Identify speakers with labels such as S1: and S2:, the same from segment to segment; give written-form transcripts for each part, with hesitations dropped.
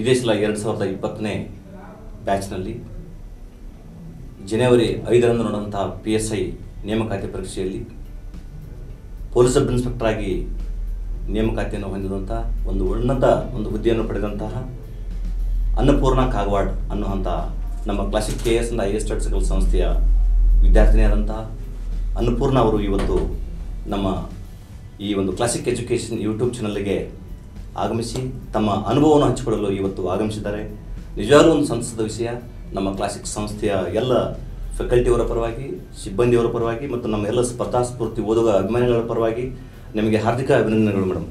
S1: ಇದೇ ಸಲ 2020ನೇ ಬ್ಯಾಚ್ನಲ್ಲಿ ಜನವರಿ 5ರಂದು ನಡೆದಂತಹ PSI ನೇಮಕಾತಿ ಪರೀಕ್ಷೆಯಲ್ಲಿ ಪೊಲೀಸ್ ಸಬ್ ಇನ್ಸ್ಪೆಕ್ಟರ್ ಆಗಿ ನೇಮಕಾತಿಯನ್ನು ಹೊಂದಿದಂಥ ಒಂದು ಉನ್ನತ ಹುದ್ದೆಯನ್ನು ಪಡೆದಂತಹ ಅನ್ನಪೂರ್ಣ ಕಾಗವಾಡ್ ಅನ್ನುವಂಥ ನಮ್ಮ ಕ್ಲಾಸಿಕ್ KS ಅಂಡ್ IAS ಸ್ಟಡಿಸ್ಗಳ ಸಂಸ್ಥೆಯ ವಿದ್ಯಾರ್ಥಿನಿಯಾದಂತಹ ಅನ್ನಪೂರ್ಣ ಅವರು ಇವತ್ತು ನಮ್ಮ ಈ ಒಂದು ಕ್ಲಾಸಿಕ್ ಎಜುಕೇಷನ್ ಯೂಟ್ಯೂಬ್ ಚಾನಲ್ಗೆ ಆಗಮಿಸಿ ತಮ್ಮ ಅನುಭವವನ್ನು ಹಂಚಿಕೊಳ್ಳಲು ಇವತ್ತು ಆಗಮಿಸಿದ್ದಾರೆ. ನಿಜವಾಗ್ಲೂ ಒಂದು ಸಂತಸದ ವಿಷಯ. ನಮ್ಮ ಕ್ಲಾಸಿಕ್ ಸಂಸ್ಥೆಯ ಎಲ್ಲ ಫ್ಯಾಕಲ್ಟಿಯವರ ಪರವಾಗಿ, ಸಿಬ್ಬಂದಿಯವರ ಪರವಾಗಿ ಮತ್ತು ನಮ್ಮ ಎಲ್ಲ ಸ್ಪರ್ಧಾಸ್ಫೂರ್ತಿ ಓದುವ ಅಭಿಮಾನಿಗಳ ಪರವಾಗಿ ನಿಮಗೆ ಹಾರ್ದಿಕ ಅಭಿನಂದನೆಗಳು ಮೇಡಮ್.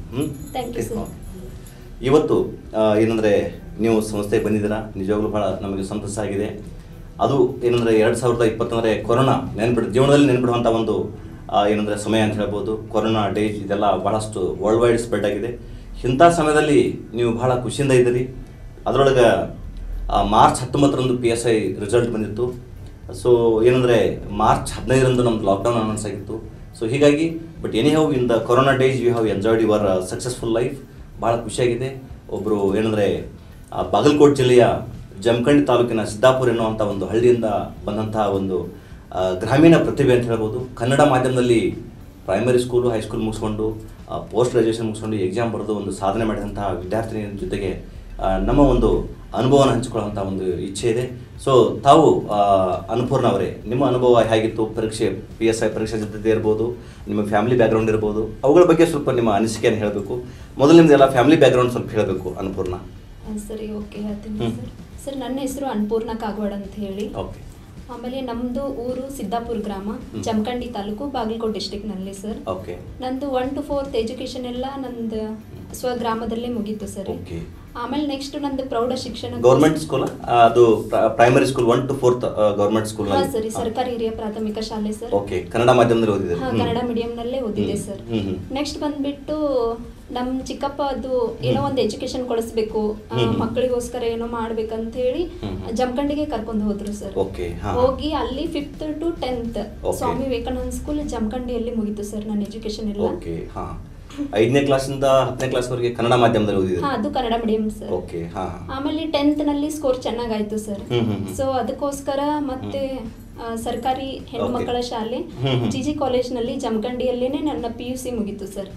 S1: ಇವತ್ತು ಏನಂದರೆ ನೀವು ಸಂಸ್ಥೆಗೆ ಬಂದಿದ್ದೀರಾ, ನಿಜವಾಗ್ಲೂ ಭಾಳ ನಮಗೆ ಸಂತಸ ಆಗಿದೆ. ಅದು ಏನಂದರೆ 2020 ಅಂದರೆ ಕೊರೋನಾ ಜೀವನದಲ್ಲಿ ನೆನ್ಬಿಡುವಂಥ ಒಂದು ಏನಂದರೆ ಸಮಯ ಅಂತ ಹೇಳ್ಬೋದು. ಕೊರೋನಾ ಡೇಸ್ ಇದೆಲ್ಲ ಭಾಳಷ್ಟು ವರ್ಲ್ಡ್ ವೈಡ್ ಸ್ಪ್ರೆಡ್ ಆಗಿದೆ. ಇಂಥ ಸಮಯದಲ್ಲಿ ನೀವು ಭಾಳ ಖುಷಿಯಿಂದ ಇದ್ದೀರಿ. ಅದರೊಳಗೆ ಮಾರ್ಚ್ 19ರಂದು PSI ರಿಸಲ್ಟ್ ಬಂದಿತ್ತು. ಸೊ ಏನಂದರೆ ಮಾರ್ಚ್ 15ರಂದು ನಮ್ಮದು ಲಾಕ್ಡೌನ್ ಅನೌನ್ಸ್ ಆಗಿತ್ತು. ಸೊ ಹೀಗಾಗಿ but anyhow in the corona days you have enjoyed your successful life. ಭಾಳ ಖುಷಿಯಾಗಿದೆ. ಒಬ್ಬರು ಏನಂದರೆ ಬಾಗಲಕೋಟೆ ಜಿಲ್ಲೆಯ ಜಮಖಂಡಿ ತಾಲೂಕಿನ ಸಿದ್ದಾಪುರ ಎನ್ನುವಂಥ ಒಂದು ಹಳ್ಳಿಯಿಂದ ಬಂದಂತಹ ಒಂದು ಗ್ರಾಮೀಣ ಪ್ರತಿಭೆ ಅಂತ ಹೇಳ್ಬೋದು. ಕನ್ನಡ ಮಾಧ್ಯಮದಲ್ಲಿ ಪ್ರೈಮರಿ ಸ್ಕೂಲು, ಹೈಸ್ಕೂಲ್ ಮುಗಿಸ್ಕೊಂಡು ಪೋಸ್ಟ್ ಗ್ರಾಜುಯೇಷನ್ ಮುಗಿಸ್ಕೊಂಡು ಎಕ್ಸಾಮ್ ಬರೆದು ಒಂದು ಸಾಧನೆ ಮಾಡಿದಂತಹ ವಿದ್ಯಾರ್ಥಿನಿಯ ಜೊತೆಗೆ ನಮ್ಮ ಒಂದು ಅನುಭವನ ಹಂಚಿಕೊಳ್ಳುವಂಥ ಒಂದು ಇಚ್ಛೆ ಇದೆ. ಸೊ ತಾವು ಅನ್ನಪೂರ್ಣ ಅವರೇ, ನಿಮ್ಮ ಅನುಭವ ಹೇಗಿತ್ತು? PSI ಪರೀಕ್ಷೆ ಜೊತೆ ಇರ್ಬೋದು, ನಿಮ್ಮ ಫ್ಯಾಮಿಲಿ ಬ್ಯಾಕ್ಗ್ರೌಂಡ್ ಇರ್ಬೋದು, ಅವುಗಳ ಬಗ್ಗೆ ಸ್ವಲ್ಪ ನಿಮ್ಮ ಅನಿಸಿಕೆಯನ್ನು ಹೇಳಬೇಕು. ಮೊದಲು ನಿಮ್ಮದೆಲ್ಲ ಫ್ಯಾಮಿಲಿ ಬ್ಯಾಕ್ಗ್ರೌಂಡ್ ಸ್ವಲ್ಪ ಹೇಳಬೇಕು ಅನ್ನಪೂರ್ಣ.
S2: ಸರಿ, ಓಕೆ, ಹೇಳ್ತೀನಿ ಸರ್. ನನ್ನ ಹೆಸರು ಅನ್ನಪೂರ್ಣ ಕಾಗವಾಡ್ ಅಂತ ಹೇಳಿ.
S1: ಓಕೆ.
S2: ಆಮೇಲೆ ನಮ್ಮದು ಊರು ಸಿದ್ದಾಪುರ ಗ್ರಾಮ, ಜಮಖಂಡಿ ತಾಲೂಕು, ಬಾಗಲಕೋಟೆ ಡಿಸ್ಟಿಕ್ನಲ್ಲಿ ಸರ್.
S1: ಓಕೆ.
S2: ನಂದು 1 to 4th ಎಜುಕೇಶನ್ ಎಲ್ಲ ನಂದು ಸ್ವಗ್ರಾಮದಲ್ಲೇ ಮುಗೀತು ಸರ್.
S1: ಓಕೆ.
S2: ಆಮೇಲೆ ನೆಕ್ಸ್ಟ್ ನಂದು ಪ್ರೌಢ ಶಿಕ್ಷಣ
S1: ಗೌರ್ಮೆಂಟ್ ಸ್ಕೂಲ್, ಅದು primary school 1 to 4th government school.
S2: ಸರಿ, ಸರ್ಕಾರಿ ಹಿರಿಯ ಪ್ರಾಥಮಿಕ ಶಾಲೆ ಸರ್.
S1: ಓಕೆ. ಕನ್ನಡ ಮಾಧ್ಯಮದಲ್ಲಿ ಓದಿದೆ?
S2: ಕನ್ನಡ ಮೀಡಿಯಂನಲ್ಲೇ ಓದಿದೆ ಸರ್. ನೆಕ್ಸ್ಟ್ ಬಂದ್ಬಿಟ್ಟು ನಮ್ಮ ಚಿಕ್ಕಪ್ಪ ಅದು ಏನೋ ಒಂದು ಎಜುಕೇಶನ್ ಕೊಡಿಸ್ಬೇಕು, ಮಕ್ಕಳಿಗೋಸ್ಕರ ಏನೋ ಮಾಡ್ಬೇಕಂತ ಹೇಳಿ ಜಮಖಂಡಿಗೆ ಕರ್ಕೊಂಡು ಹೋದ್ರು ಸರ್. ಹೋಗಿ ಅಲ್ಲಿ 5th to 10th Swami Vivekananda school ಜಮಖಂಡಿಯಲ್ಲಿ ಮುಗೀತು ಸರ್ ನನ್ನ ಎಜುಕೇಶನ್ ಎಲ್ಲ.
S1: 5ನೇ ಕ್ಲಾಸಿಂದ 10ನೇ ಕ್ಲಾಸ್ವರೆಗೆ ಕನ್ನಡ ಮಾಧ್ಯಮದಲ್ಲಿ ಓದಿದೆ?
S2: ಅದು ಕನ್ನಡ ಮೀಡಿಯಂ ಸರ್. ಆಮೇಲೆ 10th ನಲ್ಲಿ ಸ್ಕೋರ್ ಚೆನ್ನಾಗಾಯ್ತು ಸರ್. ಸೊ ಅದಕ್ಕೋಸ್ಕರ ಮತ್ತೆ ಸರ್ಕಾರಿ ಹೆಣ್ಣು ಮಕ್ಕಳ ಶಾಲೆ GG ಕಾಲೇಜ್ನಲ್ಲಿ ಜಮಖಂಡಿಯಲ್ಲೇನೆ ನನ್ನ PUC ಮುಗೀತು ಸರ್.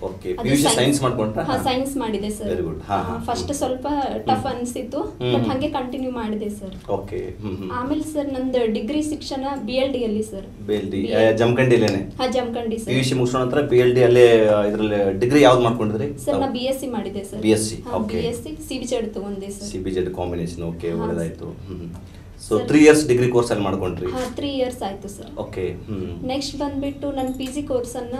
S2: ಸೈನ್ಸ್ ಮಾಡಿದೆ ಸರ್. ಫಸ್ಟ್ ಸ್ವಲ್ಪ ಟಫ್ ಅನ್ಸಿತ್ತು, ಬಟ್ ಹಂಗೆ ಕಂಟಿನ್ಯೂ ಮಾಡಿದೆ ಸರ್. ಆಮೇಲೆ ಸರ್ ನಂದು ಡಿಗ್ರಿ ಶಿಕ್ಷಣ BLD ಅಲ್ಲಿ ಸರ್.
S1: ಜಮಖಂಡಿಯಲ್ಲೇನೆ?
S2: ಜಮಖಂಡಿ ಸರ್.
S1: PUC ಮುಗಿಸೋಣ ನಂತರ BLD ಅಲ್ಲೇ ಇದರಲ್ಲಿ ಡಿಗ್ರಿ ಯಾವ್ದು ಮಾಡ್ಕೊಂಡಿದ್ರಿ
S2: ಸರ್? ನಾ BSc ಮಾಡಿದೆ ಸರ್.
S1: BSc
S2: CBZ ತಗೊಂಡೆ ಸರ್.
S1: CBZ combination. ಓಕೆ, ಒಳ್ಳೆದಾಯ್ತು. ಸೊ 3 years ಡಿಗ್ರಿ ಕೋರ್ಸ್ ಅಲ್ಲಿ ಮಾಡ್ಕೊಂಡ್ರಿ?
S2: 3 years ಆಯ್ತು ಸರ್.
S1: ಓಕೆ.
S2: ನೆಕ್ಸ್ಟ್ ಬಂದ್ಬಿಟ್ಟು ನನ್ನ PG ಕೋರ್ಸ್ ಅನ್ನ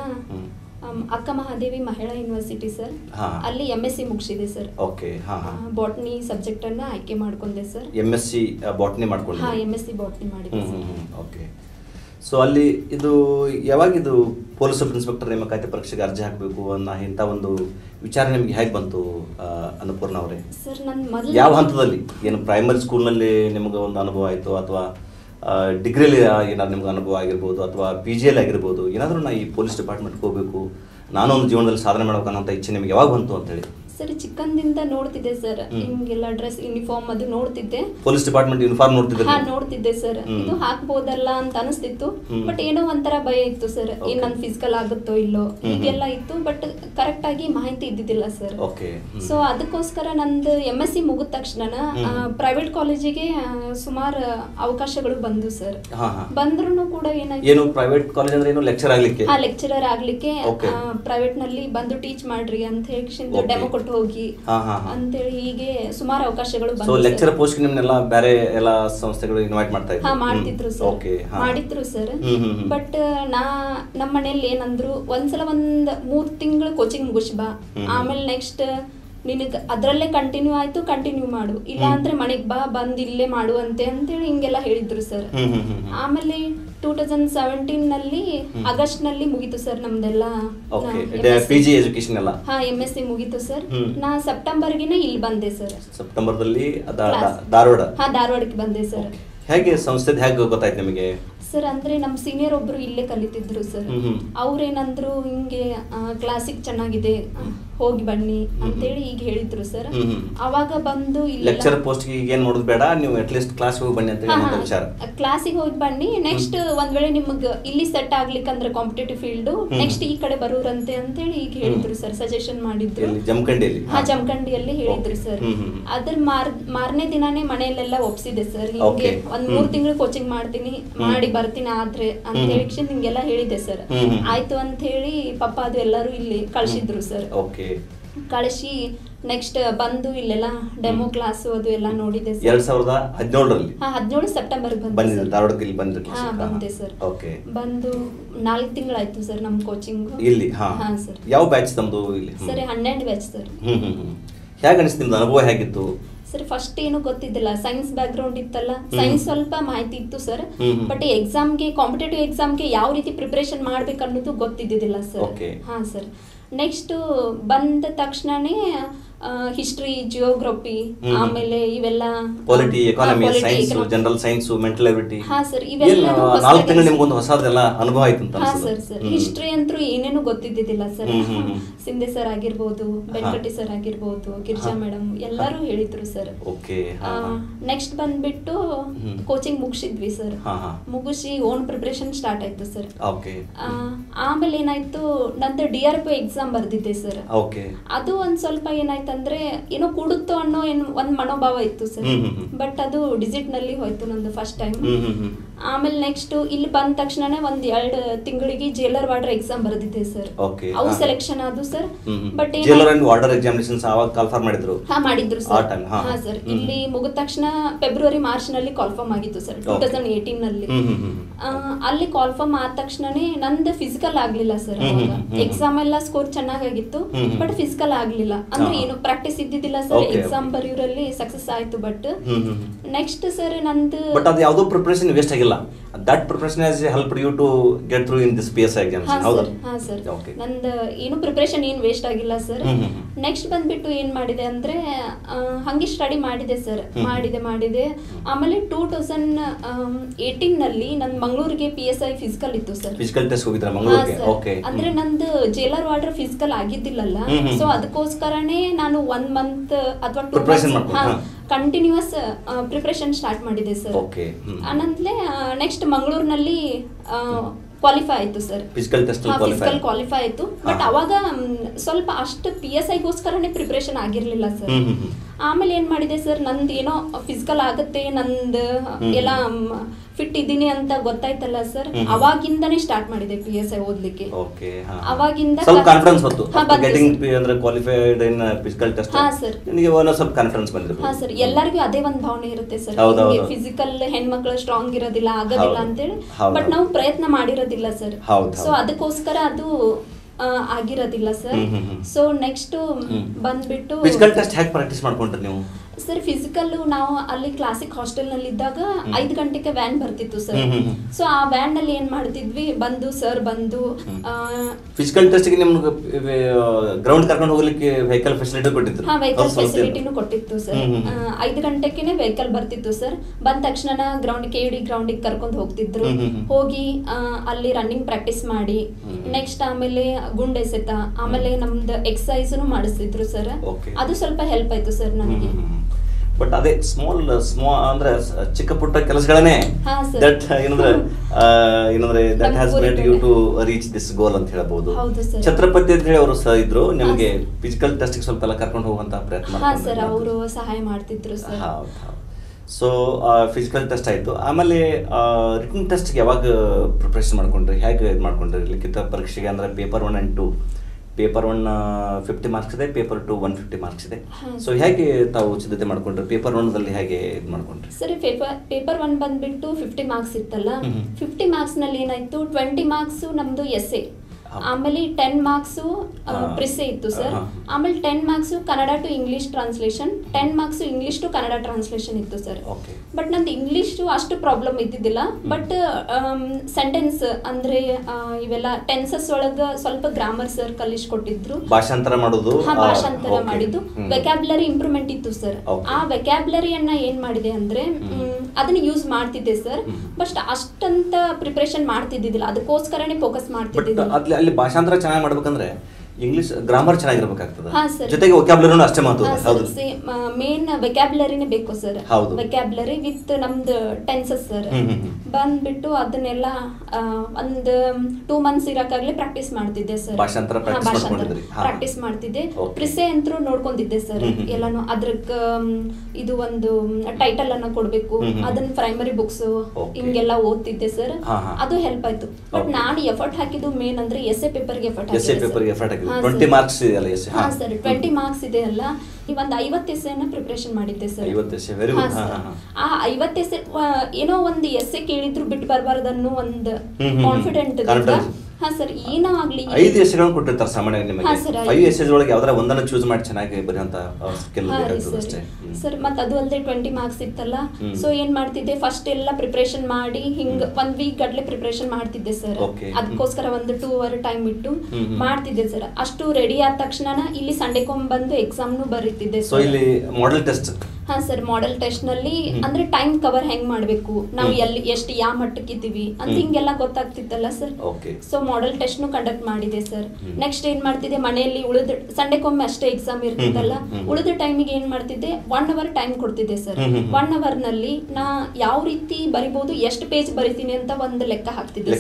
S2: ಅಕ್ಕ ಮಹಾದೇವಿ ಮಹಿಳಾ ಯೂನಿವರ್ಸಿಟಿ ಸರ್, ಅಲ್ಲಿ MSc ಮುಗಿಸಿದೆ ಸರ್.
S1: ಓಕೆ.
S2: ಬಾಟ್ನಿ ಸಬ್ಜೆಕ್ಟ್ ಅನ್ನ ಆಯ್ಕೆ ಮಾಡ್ಕೊಂಡೆ ಸರ್.
S1: MSc ಬಾಟ್ನಿ ಮಾಡ್ಕೊಂಡೆ?
S2: MSc ಬಾಟ್ನಿ ಮಾಡಿದೆ ಸರ್.
S1: ಓಕೆ. ಸೊ ಅಲ್ಲಿ ಇದು ಯಾವಾಗಿದು ಪೊಲೀಸ್ ಸಬ್ ಇನ್ಸ್ಪೆಕ್ಟರ್ ನೇಮಕಾತಿ ಪರೀಕ್ಷೆಗೆ ಅರ್ಜಿ ಹಾಕಬೇಕು ಅನ್ನೋ ಇಂಥ ಒಂದು ವಿಚಾರ ನಿಮಗೆ ಹೇಗೆ ಬಂತು ಅನ್ನಪೂರ್ಣ ಅವರೇ?
S2: ಸರ್ ನನ್ನ
S1: ಯಾವ ಹಂತದಲ್ಲಿ? ಏನು ಪ್ರೈಮರಿ ಸ್ಕೂಲ್ನಲ್ಲಿ ನಿಮಗೆ ಒಂದು ಅನುಭವ ಆಯಿತು, ಅಥವಾ ಡಿಗ್ರಿಯಲ್ಲಿ ಏನಾದ್ರು ನಿಮ್ಗೆ ಅನುಭವ ಆಗಿರ್ಬೋದು, ಅಥವಾ PG ಅಲ್ಲಿ ಆಗಿರ್ಬೋದು, ಏನಾದರೂ ನಾ ಈ ಪೊಲೀಸ್ ಡಿಪಾರ್ಟ್ಮೆಂಟ್ಗೆ ಹೋಗಬೇಕು, ನಾನು ಒಂದು ಜೀವನದಲ್ಲಿ ಸಾಧನೆ ಮಾಡಬೇಕು ಅನ್ನೋಂಥ ಇಚ್ಛೆ ನಿಮಗೆ ಯಾವಾಗ ಬಂತು ಅಂತೇಳಿ?
S2: ಸರ್ ಚಿಕ್ಕಂದಿಂದ ನೋಡ್ತಿದ್ದೆ ಸರ್, ಹಿಂಗೆಲ್ಲ ಡ್ರೆಸ್ ಯೂನಿಫಾರ್ಮ್ ಅದು ನೋಡ್ತಿದ್ದೆ.
S1: ಪೊಲೀಸ್ ಡಿಪಾರ್ಟ್ಮೆಂಟ್ ಯೂನಿಫಾರ್ಮ್ ನೋಡ್ತಿದ್ದೆ?
S2: ನೋಡ್ತಿದ್ದೆ ಸರ್. ಇದು ಹಾಕ್ಬೋದಲ್ಲ ಅಂತ ಅನಿಸ್ತಿತ್ತು, ಬಟ್ ಏನೋ ಒಂಥರ ಭಯ ಇತ್ತು ಸರ್, ಏನ್ ನನ್ ಫಿಸಿಕಲ್ ಆಗುತ್ತೋ ಇಲ್ಲೋ ಹೀಗೆಲ್ಲ ಇತ್ತು, ಬಟ್ ಕರೆಕ್ಟ್ ಆಗಿ ಮಾಹಿತಿ ಇದ್ದಿದ್ದಿಲ್ಲ ಸರ್. ಸೊ ಅದಕ್ಕೋಸ್ಕರ ನಂದು MSc ಮುಗಿದ ತಕ್ಷಣ ಪ್ರೈವೇಟ್ ಕಾಲೇಜಿಗೆ ಸುಮಾರು ಅವಕಾಶಗಳು ಬಂದು ಸರ್. ಬಂದ್ರು ಕೂಡ
S1: ಏನು ಪ್ರೈವೇಟ್ ಕಾಲೇಜ್ ಅಂದ್ರೆ ಏನು ಲೆಕ್ಚರ್ ಆಗ್ಲಿಕ್ಕೆ?
S2: ಲೆಕ್ಚರರ್ ಆಗ್ಲಿಕ್ಕೆ ಪ್ರೈವೇಟ್ ನಲ್ಲಿ ಬಂದು ಟೀಚ್ ಮಾಡ್ರಿ ಅಂತ ಹೇಳಿ ಡೆಮೋ ಕೊಟ್ಟು ಹೋಗಿ ಅಂತೇಳಿ ಹೀಗೆ ಸುಮಾರು ಅವಕಾಶಗಳು ಬಂತು.
S1: ಲೆಕ್ಚರ್ ಪೋಸ್ಟ್ ನಿಮ್ಮನ್ನೆಲ್ಲ ಬೇರೆ ಎಲ್ಲ ಸಂಸ್ಥೆಗಳು ಇನ್ವೈಟ್ ಮಾಡ್ತಾ ಇದ್ರು?
S2: ಮಾಡ್ತಿದ್ರು ಸರ್, ಮಾಡಿದ್ರು ಸರ್. ಬಟ್ ನಮ್ಮ ಮನೇಲಿ ಏನಂದ್ರು, ಒಂದ್ಸಲ 3 ತಿಂಗಳು ಕೋಚಿಂಗ್ ಮುಗಿಸ್ ಬಾ, ಆಮೇಲೆ ನೆಕ್ಸ್ಟ್ ನಿನಗ್ ಅದ್ರಲ್ಲೇ ಕಂಟಿನ್ಯೂ ಆಯ್ತು ಕಂಟಿನ್ಯೂ ಮಾಡು, ಇಲ್ಲ ಅಂದ್ರೆ ಮನೆಗ್ ಬಾ, ಬಂದ್ ಇಲ್ಲೇ ಮಾಡು ಅಂತೇಳಿ ಹಿಂಗೆಲ್ಲ ಹೇಳಿದ್ರು ಸರ್. ಆಮೇಲೆ 2017 ನಲ್ಲಿ ಆಗಸ್ಟ್ ನಲ್ಲಿ ಮುಗೀತು ಸರ್ ನಮ್ದೆಲ್ಲ
S1: PG ಎಜುಕೇಶನ್ ಎಲ್ಲ.
S2: MSc ಮುಗೀತು ಸರ್. ನಾ ಸೆಪ್ಟೆಂಬರ್ಗಿನ ಇಲ್ಲಿ ಬಂದೆ ಸರ್.
S1: ಸೆಪ್ಟೆಂಬರ್ದಲ್ಲಿ ಧಾರವಾಡ? ಧಾರವಾಡಕ್ಕೆ
S2: ಬಂದೆ ಸರ್.
S1: ಹೇಗೆ ಸಂಸ್ಥೆ ಹೇಗೆ ಗೊತ್ತಾಯ್ತು ನಿಮಗೆ?
S2: ಸರ್ ಅಂದ್ರೆ ನಮ್ಮ ಸೀನಿಯರ್ ಒಬ್ರು ಇಲ್ಲೇ ಕಲಿತಿದ್ರು ಸರ್. ಅವ್ರೇನಂದ್ರು ಹಿಂಗೆ ಕ್ಲಾಸಿಗೆ ಚೆನ್ನಾಗಿದೆ ಹೋಗಿ ಬನ್ನಿ ಅಂತೇಳಿ ಈಗ ಹೇಳಿದ್ರು ಸರ್. ಅವಾಗ ಬಂದು
S1: ಲೆಕ್ಚರ್ ಪೋಸ್ಟ್ ಏನ್ ಮಾಡೋದು ಬೇಡ, ನೀವು ಅಟ್ ಲೀಸ್ಟ್ ಕ್ಲಾಸ್ ಹೋಗಿ ಬನ್ನಿ ಅಂತ ವಿಚಾರ.
S2: ಕ್ಲಾಸಿಗೆ ಹೋಗಿ ಬನ್ನಿ, ನೆಕ್ಸ್ಟ್ ಒಂದ್ ವೇಳೆ ನಿಮಗೆ ಇಲ್ಲಿ ಸೆಟ್ ಆಗ್ಲಿಕ್ಕಂದ್ರೆ ಕಾಂಪಿಟೇಟಿವ್ ಫೀಲ್ಡ್ ನೆಕ್ಸ್ಟ್ ಈ ಕಡೆ ಬರೋರಂತೆ ಅಂತೇಳಿ ಈಗ ಹೇಳಿದ್ರು ಸರ್, ಸಜೆಷನ್ ಮಾಡಿದ್ರು.
S1: ಜಮಖಂಡಿಯಲ್ಲಿ?
S2: ಹಾ, ಜಮಖಂಡಿಯಲ್ಲಿ ಹೇಳಿದ್ರು ಸರ್. ಅದ್ರ ಮಾರನೇ ದಿನಾನೇ ಮನೆಯಲ್ಲೆಲ್ಲ ಒಪ್ಸಿದೆ ಸರ್. ಹಿಂಗೆ ಒಂದ್ 3 ತಿಂಗಳು ಕೋಚಿಂಗ್ ಮಾಡ್ತೀನಿ, ಮಾಡಿ ಬರ್ತೀನಿ ಆದ್ರೆ ಅಂತ ಹೇಳಿ ನಿಂಗೆಲ್ಲ ಹೇಳಿದೆ ಸರ್. ಆಯ್ತು ಅಂತ ಹೇಳಿ ಪಾಪ ಅದು ಎಲ್ಲರೂ ಇಲ್ಲಿ ಕಳ್ಸಿದ್ರು ಸರ್. ಕಳಿಸಿ ನೆಕ್ಸ್ಟ್ ಬಂದು ಇಲ್ಲೆಲ್ಲ ಡೆಮೋ ಕ್ಲಾಸ್ ಅದು ಎಲ್ಲ ನೋಡಿದೆ ಸರ್.
S1: 2017ರಲ್ಲಿ?
S2: 17 ಸೆಪ್ಟೆಂಬರ್ ಬಂದೆ ಸರ್. ಬಂದು 4 ತಿಂಗಳಾಯ್ತು ಸರ್ ನಮ್ ಕೋಚಿಂಗ್
S1: ಇಲ್ಲಿ.
S2: ಸರ್.
S1: ಯಾವ ಬ್ಯಾಚ್ ತಮ್ಮದು ಇಲ್ಲಿ?
S2: ಸರಿ 12 ಬ್ಯಾಚ್ ಸರ್.
S1: ಹೇಗೆ ಅನಿಸ್ತು ನಿಮ್ದು ಅನುಭವ ಹೇಗಿತ್ತು?
S2: ಸರ್ ಫಸ್ಟ್ ಏನು ಗೊತ್ತಿದ್ದಿಲ್ಲ, ಸೈನ್ಸ್ ಬ್ಯಾಕ್ ಗ್ರೌಂಡ್ ಇತ್ತಲ್ಲ, ಸೈನ್ಸ್ ಸ್ವಲ್ಪ ಮಾಹಿತಿ ಇತ್ತು ಸರ್. ಬಟ್ ಎಕ್ಸಾಮ್ಗೆ, ಕಾಂಪಿಟೇಟಿವ್ ಎಕ್ಸಾಮ್ಗೆ ಯಾವ ರೀತಿ ಪ್ರಿಪರೇಷನ್ ಮಾಡ್ಬೇಕು ಅನ್ನೋದು ಗೊತ್ತಿದ್ದಿಲ್ಲ ಸರ್. ಹಾ ಸರ್. ನೆಕ್ಸ್ಟ್ ಬಂದ ತಕ್ಷಣನೇ ಹಿಸ್ಟ್ರಿ, ಜಿಯೋಗ್ರಫಿ, ಆಮೇಲೆ ಇವೆಲ್ಲ
S1: polity, economy, science, general science, mental ability.
S2: ಹಾ ಸರ್, ಇವೆಲ್ಲ
S1: 4 ತಿಂಗಳು ನಿಮ್ಗೊಂದು ಹೊಸದೆಲ್ಲ ಅನುಭವ ಆಯ್ತು ಅಂತ
S2: ಅನ್ಸುತ್ತೆ. ಹಾ ಸರ್. ಹಿಸ್ಟ್ರಿ ಅಂತೂ ಏನೇನು ಗೊತ್ತಿದ್ದಿಲ್ಲ ಸರ್. ಸಿಂಧೆ ಸರ್ ಆಗಿರ್ಬೋದು, ವೆಂಕಟಿ ಸರ್ ಆಗಿರ್ಬೋದು, ಗಿರ್ಜಾ ಮೇಡಮ್ ಎಲ್ಲರೂ ಹೇಳಿದ್ರು ಸರ್. ನೆಕ್ಸ್ಟ್ ಬಂದ್ಬಿಟ್ಟು ಕೋಚಿಂಗ್ ಮುಗಿಸಿದ್ವಿ ಸರ್. ಮುಗಿಸಿ ಓನ್ ಪ್ರಿಪರೇಷನ್ ಸ್ಟಾರ್ಟ್ ಆಯ್ತು ಸರ್. ಆಮೇಲೆ ಏನಾಯ್ತು, ನಂದು DRP ಎಕ್ಸಾಮ್ ಬರ್ದಿದ್ದೆ ಸರ್. ಅದು ಒಂದ್ ಸ್ವಲ್ಪ ಏನಾಯ್ತಂದ್ರೆ ಏನೋ ಕೂಡುತ್ತೋ ಅನ್ನೋ ಒಂದ್ ಮನೋಭಾವ ಇತ್ತು ಸರ್. ಬಟ್ ಅದು ಡಿಜಿಟ್ ನಲ್ಲಿ ಹೋಯ್ತು ನಂದು ಫಸ್ಟ್ ಟೈಮ್. ಆಮೇಲೆ ನೆಕ್ಸ್ಟ್ ಇಲ್ಲಿ ಬಂದ ತಕ್ಷಣ ಒಂದ್ 2 ತಿಂಗಳಿಗೆ ಜೈಲರ್ ವಾರ್ಡರ್ ಎಕ್ಸಾಮ್ ಬರ್ದಿದ್ದೆ ಸರ್. ಅವು ಸೆಲೆಕ್ಷನ್ ಆದ್ವು ಸರ್. ಬಟ್
S1: ವಾರ್ಡರ್ ಎಕ್ಸಾಮಿನೇಷನ್ಸ್ ಆವಾಗ ಕಾಲ್ಫಾರ್ಮ್ ಮಾಡಿದ್ರು?
S2: ಮಾಡಿದ್ರು ಸರ್. ಹಾ ಸರ್. ಇಲ್ಲಿ ಮುಗಿದ ತಕ್ಷಣ ಫೆಬ್ರವರಿ ಮಾರ್ಚ್ ನಲ್ಲಿ ಕಾಲ್ಫಾರ್ಮ್ ಆಗಿತ್ತು ಸರ್, 2018 ನಲ್ಲಿ. ಅಲ್ಲಿ ಕಾಲ್ಫಾರ್ಮ್ ಆದ ತಕ್ಷಣನೇ ನಂದು ಫಿಸಿಕಲ್ ಆಗ್ಲಿಲ್ಲ ಸರ್. ಎಕ್ಸಾಮ್ ಎಲ್ಲ ಸ್ಕೋರ್ ಚೆನ್ನಾಗಿತ್ತು, ಬಟ್ ಫಿಸಿಕಲ್ ಆಗ್ಲಿಲ್ಲ. ಅಂದ್ರೆ ಏನು ಪ್ರಾಕ್ಟೀಸ್ ಇದ್ದಿದ್ದಿಲ್ಲ ಸರ್. ಎಕ್ಸಾಮ್ ಬರೆಯೋರಲ್ಲಿ ಸಕ್ಸಸ್ ಆಯ್ತು. ಬಟ್ ನೆಕ್ಸ್ಟ್ ಸರ್ ನಂದು
S1: ಬಟ್ ಅದು ಯಾವುದೋ ಪ್ರಿಪರೇಷನ್ ವೇಸ್ಟ್ ಆಗಿಲ್ಲ. That preparation has helped you to get through in this PSI exams. ಹೌದಾ?
S2: ಹಾ ಸರ್. ನಂದು ಏನು ಪ್ರಿಪರೇಷನ್ ಏನು ವೇಸ್ಟ್ ಆಗಿಲ್ಲ ಸರ್. ನೆಕ್ಸ್ಟ್ ಬಂದ್ಬಿಟ್ಟು ಏನ್ ಮಾಡಿದೆ ಅಂದ್ರೆ ಹಂಗೆ ಸ್ಟಡಿ ಮಾಡಿದೆ ಸರ್. ಮಾಡಿದೆ. ಆಮೇಲೆ 2018 ನಲ್ಲಿ ನನ್ ಮಂಗಳೂರಿಗೆ PSI ಫಿಸಿಕಲ್ ಇತ್ತು ಸರ್.
S1: ಫಿಸಿಕಲ್ ಟೆಸ್ಟ್ ಹೋಗಿದ್ರ ಮಂಗಳೂರಿಗೆ? ಓಕೆ.
S2: ಅಂದ್ರೆ ನಂದು ಜೈಲರ್ ವಾರ್ಡರ್ ಫಿಸಿಕಲ್ ಆಗಿದ್ದಿಲ್ಲಲ್ಲ, ಸೊ ಅದಕ್ಕೋಸ್ಕರನೇ ನಾನು 1 ಮಂತ್ ಅಥವಾ 2 ಮಂತ್ಸ್ ಕಂಟಿನ್ಯೂಸ್ ಪ್ರಿಪರೇಷನ್ ಸ್ಟಾರ್ಟ್ ಮಾಡಿದೆ ಸರ್. ಆನಂದ್ಲೆ ನೆಕ್ಸ್ಟ್ ಮಂಗಳೂರಿನಲ್ಲಿ ಕ್ವಾಲಿಫೈ ಆಯ್ತು ಸರ್. ಫಿಸಿಕಲ್ ಕ್ವಾಲಿಫೈ ಆಯ್ತು. ಬಟ್ ಅವಾಗ ಸ್ವಲ್ಪ ಅಷ್ಟು PSIಗೋಸ್ಕರನೇ ಪ್ರಿಪರೇಷನ್ ಆಗಿರ್ಲಿಲ್ಲ ಸರ್. ಆಮೇಲೆ ಏನ್ ಮಾಡಿದೆ ಸರ್, ನಂದು ಏನೋ ಫಿಸಿಕಲ್ ಆಗುತ್ತೆ, ನಂದು ಎಲ್ಲ ಫಿಟ್ ಇದ್ದೀನಿ ಅಂತ ಗೊತ್ತಾಯ್ತಲ್ಲ ಸರ್, ಅವಾಗಿಂದಾನೇ ಸ್ಟಾರ್ಟ್ ಮಾಡಿದೆ PSI ಓದ್ಲಿಕ್ಕೆ. ಅವಾಗಿಂದ
S1: ಕಾನ್ಫಿಡೆನ್ಸ್ ಬಂತು ಅಂದ್ರೆ ಕ್ವಾಲಿಫೈಡ್ ಇನ್ ಫಿಸಿಕಲ್ ಟೆಸ್ಟ್.
S2: ಹಾ ಸರ್.
S1: ನಿಮಗೆ ಸ್ವಲ್ಪ ಕಾನ್ಫಿಡೆನ್ಸ್ ಬಂದಿದೆ?
S2: ಹಾ ಸರ್. ಎಲ್ಲರಿಗೂ ಅದೇ ಒಂದು ಭಾವನೆ ಇರುತ್ತೆ ಸರ್, ಫಿಸಿಕಲ್ ಹೆಣ್ಮಕ್ಳು ಸ್ಟ್ರಾಂಗ್ ಇರೋದಿಲ್ಲ, ಆಗೋದಿಲ್ಲ ಅಂತೇಳಿ. ಬಟ್ ನಾವು ಪ್ರಯತ್ನ ಮಾಡಿರೋದಿಲ್ಲ ಸರ್. ಸೊ ಅದಕ್ಕೋಸ್ಕರ ಅದು ಆಗಿರೋದಿಲ್ಲ ಸರ್. ಸೊ ನೆಕ್ಸ್ಟ್ ಬಂದ್ಬಿಟ್ಟು
S1: ಫಿಸಿಕಲ್ ಟೆಸ್ಟ್ ಹೇಗೆ ಪ್ರಾಕ್ಟೀಸ್ ಮಾಡ್ಕೊಂಡ್ರಿ ನೀವು
S2: ಸರ್? ಫಿಸಿಕಲ್ ನಾವು ಅಲ್ಲಿ ಕ್ಲಾಸಿಕ್ ಹಾಸ್ಟೆಲ್ ನಲ್ಲಿ ಇದ್ದಾಗ 5 ಗಂಟೆಗೆ ವ್ಯಾನ್ ಬರ್ತಿತ್ತು ಸರ್. ಸೊ ಆ ವ್ಯಾನ್ ನಲ್ಲಿ ಏನ್ ಮಾಡ್ತಿದ್ವಿ, ಸರ್ ಬಂದು
S1: ಫಿಸಿಕಲ್ ಟೆಸ್ಟ್ ಗೆ ನಿಮ್ಗೆ ಗ್ರೌಂಡ್ ಕರ್ಕೊಂಡು ಹೋಗ್ಲಿಕ್ಕೆ ವೆಹಿಕಲ್ ಫೆಸಿಲಿಟಿ ಕೊಟ್ಟಿದ್ರು?
S2: ಹಾ, ವೆಹಿಕಲ್ ಫೆಸಿಲಿಟಿನೂ ಕೊಟ್ಟಿತ್ತು ಸರ್. 5 ಗಂಟೆಗೆ ವೆಹಿಕಲ್ ಬರ್ತಿತ್ತು ಸರ್. ಬಂದ ತಕ್ಷಣ ಗ್ರೌಂಡ್ KUD ಗ್ರೌಂಡಿಗೆ ಕರ್ಕೊಂಡು ಹೋಗ್ತಿದ್ರು. ಹೋಗಿ ಅಲ್ಲಿ ರನ್ನಿಂಗ್ ಪ್ರಾಕ್ಟೀಸ್ ಮಾಡಿ, ನೆಕ್ಸ್ಟ್ ಆಮೇಲೆ ಗುಂಡ್ ಎಸೆತ, ಆಮೇಲೆ ನಮ್ದು ಎಕ್ಸರ್ಸೈಸ್ ಮಾಡಿಸ್ತಿದ್ರು ಸರ್. ಅದು ಸ್ವಲ್ಪ ಹೆಲ್ಪ್ ಆಯ್ತು ಸರ್ ನನಗೆ.
S1: ಬಟ್ ಅದೇ ಸ್ಮಾಲ್ ಅಂದ್ರೆ ಚಿಕ್ಕ ಪುಟ್ಟ ಕೆಲಸಗಳನ್ನೇ ದಟ್ ಏನಂದ್ರೆ that has made you to reach this goal ಅಂತ ಹೇಳ್ಬೋದು. ಛತ್ರಪತಿ ಅಂತ ಹೇಳಿ ಅವರು ಇದ್ರು ನಿಮಗೆ ಫಿಸಿಕಲ್ ಟೆಸ್ಟ್ ಸ್ವಲ್ಪ ಎಲ್ಲ ಕರ್ಕೊಂಡು ಹೋಗುವಂತ ಪ್ರಯತ್ನ
S2: ಸರ್, ಅವರು ಸಹಾಯ ಮಾಡ್ತಿದ್ರು ಸರ್.
S1: ಸೊ ಫಿಸಿಕಲ್ ಟೆಸ್ಟ್ ಆಯ್ತು. ಆಮೇಲೆ ರಿಟನ್ ಟೆಸ್ಟ್ಗೆ ಯಾವಾಗ ಪ್ರಿಪರೇಷನ್ ಮಾಡ್ಕೊಂಡ್ರಿ, ಹೇಗೆ ಇದು ಮಾಡ್ಕೊಂಡ್ರಿ ಲಿಖಿತ ಪರೀಕ್ಷೆಗೆ? ಅಂದ್ರೆ ಪೇಪರ್ 1 and 2. ಪೇಪರ್ 1 50 ಮಾರ್ಕ್ಸ್ ಇದೆ, ಪೇಪರ್ 2 150 ಮಾರ್ಕ್ಸ್ ಇದೆ. ಸೊ ಹೇಗೆ ತಾವು ಸಿದ್ಧತೆ ಮಾಡ್ಕೊಂಡ್ರಿ? ಪೇಪರ್ 1 ಹೇಗೆ ಇದು ಮಾಡ್ಕೊಂಡ್ರಿ?
S2: ಸರಿ, ಪೇಪರ್ 1 ಬಂದ್ಬಿಟ್ಟು 50 ಮಾರ್ಕ್ಸ್ ಇತ್ತಲ್ಲ. 50 ಮಾರ್ಕ್ಸ್ ನಲ್ಲಿ ಏನಾಯ್ತು, 20 ಮಾರ್ಕ್ಸ್ ನಮ್ದು ಎಸ್ಸೆ ಆಮೇಲೆ 10 ಮಾರ್ಕ್ಸು ಪ್ರಿಸೆ ಇತ್ತು ಸರ್. ಆಮೇಲೆ 10 marks Kannada to English translation, 10 marks English to Kannada translation ಇತ್ತು ಸರ್. ಬಟ್ ನಂದು ಇಂಗ್ಲಿಷ್ ಅಷ್ಟು ಪ್ರಾಬ್ಲಮ್ ಇದ್ದಿದ್ದಿಲ್ಲ. ಬಟ್ ಸೆಂಟೆನ್ಸ್ ಅಂದ್ರೆ ಇವೆಲ್ಲ ಟೆನ್ಸಸ್ ಒಳಗ ಸ್ವಲ್ಪ ಗ್ರಾಮರ್ ಸರ್ ಕಲಿಸ್ಕೊಟ್ಟಿದ್ರು.
S1: ಭಾಷಾಂತರ ಮಾಡೋದು,
S2: ಭಾಷಾಂತರ ಮಾಡಿದ್ದು. ವೆಕ್ಯಾಬ್ಯುಲರಿ ಇಂಪ್ರೂವ್ಮೆಂಟ್ ಇತ್ತು ಸರ್. ಆ ವೆಕ್ಯಾಬ್ಯುಲರಿಯನ್ನ ಏನ್ ಮಾಡಿದೆ ಅಂದ್ರೆ ಅದನ್ನ ಯೂಸ್ ಮಾಡ್ತಿದ್ದೆ ಸರ್. ಬಟ್ ಅಷ್ಟಂತ ಪ್ರಿಪರೇಷನ್ ಮಾಡ್ತಿದ್ದಿಲ್ಲ, ಅದಕ್ಕೋಸ್ಕರನೇ ಫೋಕಸ್ ಮಾಡ್ತಿದ್ದೆ.
S1: ಅಲ್ಲಿ ಭಾಷಾಂತರ ಚೆನ್ನಾಗಿ ಮಾಡ್ಬೇಕಂದ್ರೆ ಇಂಗ್ಲಿಷ್ ಗ್ರಾಮರ್ ಚೆನ್ನಾಗಿರ್ಬೇಕಾಗ್ತದೆ, ಜೊತೆಗೆ ವೊಕ್ಯಾಬ್ಯುಲರಿನೂ ಅಷ್ಟೇ ಮಹತ್ವದ.
S2: ಮೇನ್ ವೆಕ್ಯಾಬ್ಯುಲರಿನೇ ಬೇಕು ಸರ್. ವೆಕ್ಯಾಬ್ಯುಲರಿ ವಿತ್ ನಮ್ದು ಟೆನ್ಸಸ್ ಸರ್. ಬಂದ್ಬಿಟ್ಟು ಅದನ್ನೆಲ್ಲ ಒಂದು 2 ಮಂತ್ಸ್ ಇರಕ್ಕಾಗ್ಲಿ ಪ್ರಾಕ್ಟೀಸ್ ಮಾಡ್ತಿದ್ದೆ ಸರ್.
S1: ಭಾಷಾಂತರ
S2: ಪ್ರಾಕ್ಟೀಸ್ ಮಾಡ್ತಿದ್ದೆ. ಪ್ರಿಸೆ ಅಂತೂ ನೋಡ್ಕೊಂಡಿದ್ದೆ ಸರ್ ಎಲ್ಲಾನು. ಅದ್ರಕ್ಕ ಇದು ಒಂದು ಟೈಟಲ್ ಅನ್ನ ಕೊಡ್ಬೇಕು, ಅದನ್ನ ಪ್ರೈಮರಿ ಬುಕ್ಸ್ ಹಿಂಗೆಲ್ಲ ಓದ್ತಿದ್ದೆ ಸರ್. ಅದು ಹೆಲ್ಪ್ ಆಯ್ತು. ಬಟ್ ನಾನು ಎಫರ್ಟ್ ಹಾಕಿದ್ದು ಮೇನ್ ಅಂದ್ರೆ ಎಸ್ಎ ಪೇಪರ್ಗೆ ಎಫರ್ಟ್ ಹಾಕಿದ್ದೆ.
S1: 20 ಮಾರ್ಕ್ಸ್ ಇದೆ ಅಲ್ಲ ಎಸ್ಸೆ?
S2: ಹಾ ಸರ್, 20 ಮಾರ್ಕ್ಸ್ ಇದೆ ಅಲ್ಲ. ಒಂದು 50 ಎಸ್ಸೆನ ಪ್ರಿಪರೇಷನ್ ಮಾಡಿದ್ದೆ ಸರ್.
S1: 50 essay, very good.
S2: ಆ 50 ಎಸ್ಸೆ ಏನೋ ಒಂದು ಎಸ್ಸೆ ಕೇಳಿದ್ರು ಬಿಟ್ಟು ಬರಬಾರದನ್ನು ಒಂದು ಕಾನ್ಫಿಡೆಂಟ್. ಹಾ ಸರ್, ಏನೋ ಆಗ್ಲಿ
S1: 5 ಎಸ್ಸೆಗಳನ್ನು ಕೊಟ್ಟಿರ್ತಾರೆ ಸಾಮಾನ್ಯವಾಗಿ ನಿಮಗೆ. 5 ಎಸ್ಸೆಸ್ ಒಳಗೆ ಯಾವ್ದಾರ ಒಂದನ್ನ ಚೂಸ್ ಮಾಡಿ ಚೆನ್ನಾಗಿ ಬರೆಯುವಂತ ಸ್ಕಿಲ್ ಬೇಕಾಗ್ತದೆ ಅಷ್ಟೇ
S2: ಸರ್. ಮತ್ತೆ ಅದು ಅಲ್ಲದೆ 20 ಮಾರ್ಕ್ಸ್ ಇತ್ತಲ್ಲ, ಸೊ ಏನ್ ಮಾಡ್ತಿದ್ದೆ ಫಸ್ಟ್ ಎಲ್ಲ ಪ್ರಿಪರೇಷನ್ ಮಾಡಿ ಹಿಂಗ್ 1 ವೀಕ್ ಗಟ್ಲೆ ಪ್ರಿಪರೇಷನ್ ಮಾಡ್ತಿದ್ದೆ ಸರ್. ಅದಕ್ಕೋಸ್ಕರ ಒಂದು 2 ಅವರ್ ಟೈಮ್ ಇಟ್ಟು ಮಾಡ್ತಿದ್ದೆ ಸರ್. ಅಷ್ಟು ರೆಡಿ ಆದ ತಕ್ಷಣ ಇಲ್ಲಿ ಸಂಡೆಕೊಮ್ಮೆ ಬಂದು ಎಕ್ಸಾಮ್ನು ಬರೀತಿದ್ದೆ
S1: ಸರ್. ಇಲ್ಲಿ ಮಾಡೆಲ್ ಟೆಸ್ಟ್.
S2: ಹಾ ಸರ್, ಮಾಡೆಲ್ ಟೆಸ್ಟ್ ನಲ್ಲಿ ಅಂದ್ರೆ ಟೈಮ್ ಕವರ್ ಹೆಂಗ್ ಮಾಡ್ಬೇಕು, ನಾವು ಎಲ್ಲಿ ಎಷ್ಟು ಯಾವ ಮಟ್ಟಕ್ಕೆ ಇದ್ದೀವಿ ಅಂತ ಹಿಂಗೆಲ್ಲ ಗೊತ್ತಾಗ್ತಿತ್ತಲ್ಲ ಸರ್. ಸೊ ಮಾಡೆಲ್ ಟೆಸ್ಟ್ ನು ಕಂಡಕ್ಟ್ ಮಾಡಿದೆ ಸರ್. ನೆಕ್ಸ್ಟ್ ಏನ್ ಮಾಡ್ತಿದ್ದೆ, ಮನೆಯಲ್ಲಿ ಉಳಿದ ಸಂಡೆಕೊಮ್ಮೆ ಅಷ್ಟೇ ಎಕ್ಸಾಮ್ ಇರ್ತಿತ್ತಲ್ಲ, ಉಳಿದ ಟೈಮಿಗೆ ಏನ್ ಮಾಡ್ತಿದ್ದೆ 1 ಅವರ್ ಟೈಮ್ ಕೊಡ್ತಿದ್ದೆ ಸರ್. 1 ಅವರ್ ನಲ್ಲಿ ನಾ ಯಾವ ರೀತಿ ಬರಿಬಹುದು, ಎಷ್ಟು ಪೇಜ್ ಬರಿತೀನಿ ಅಂತ ಒಂದು ಲೆಕ್ಕ ಹಾಕ್ತಿದ್ದೆ.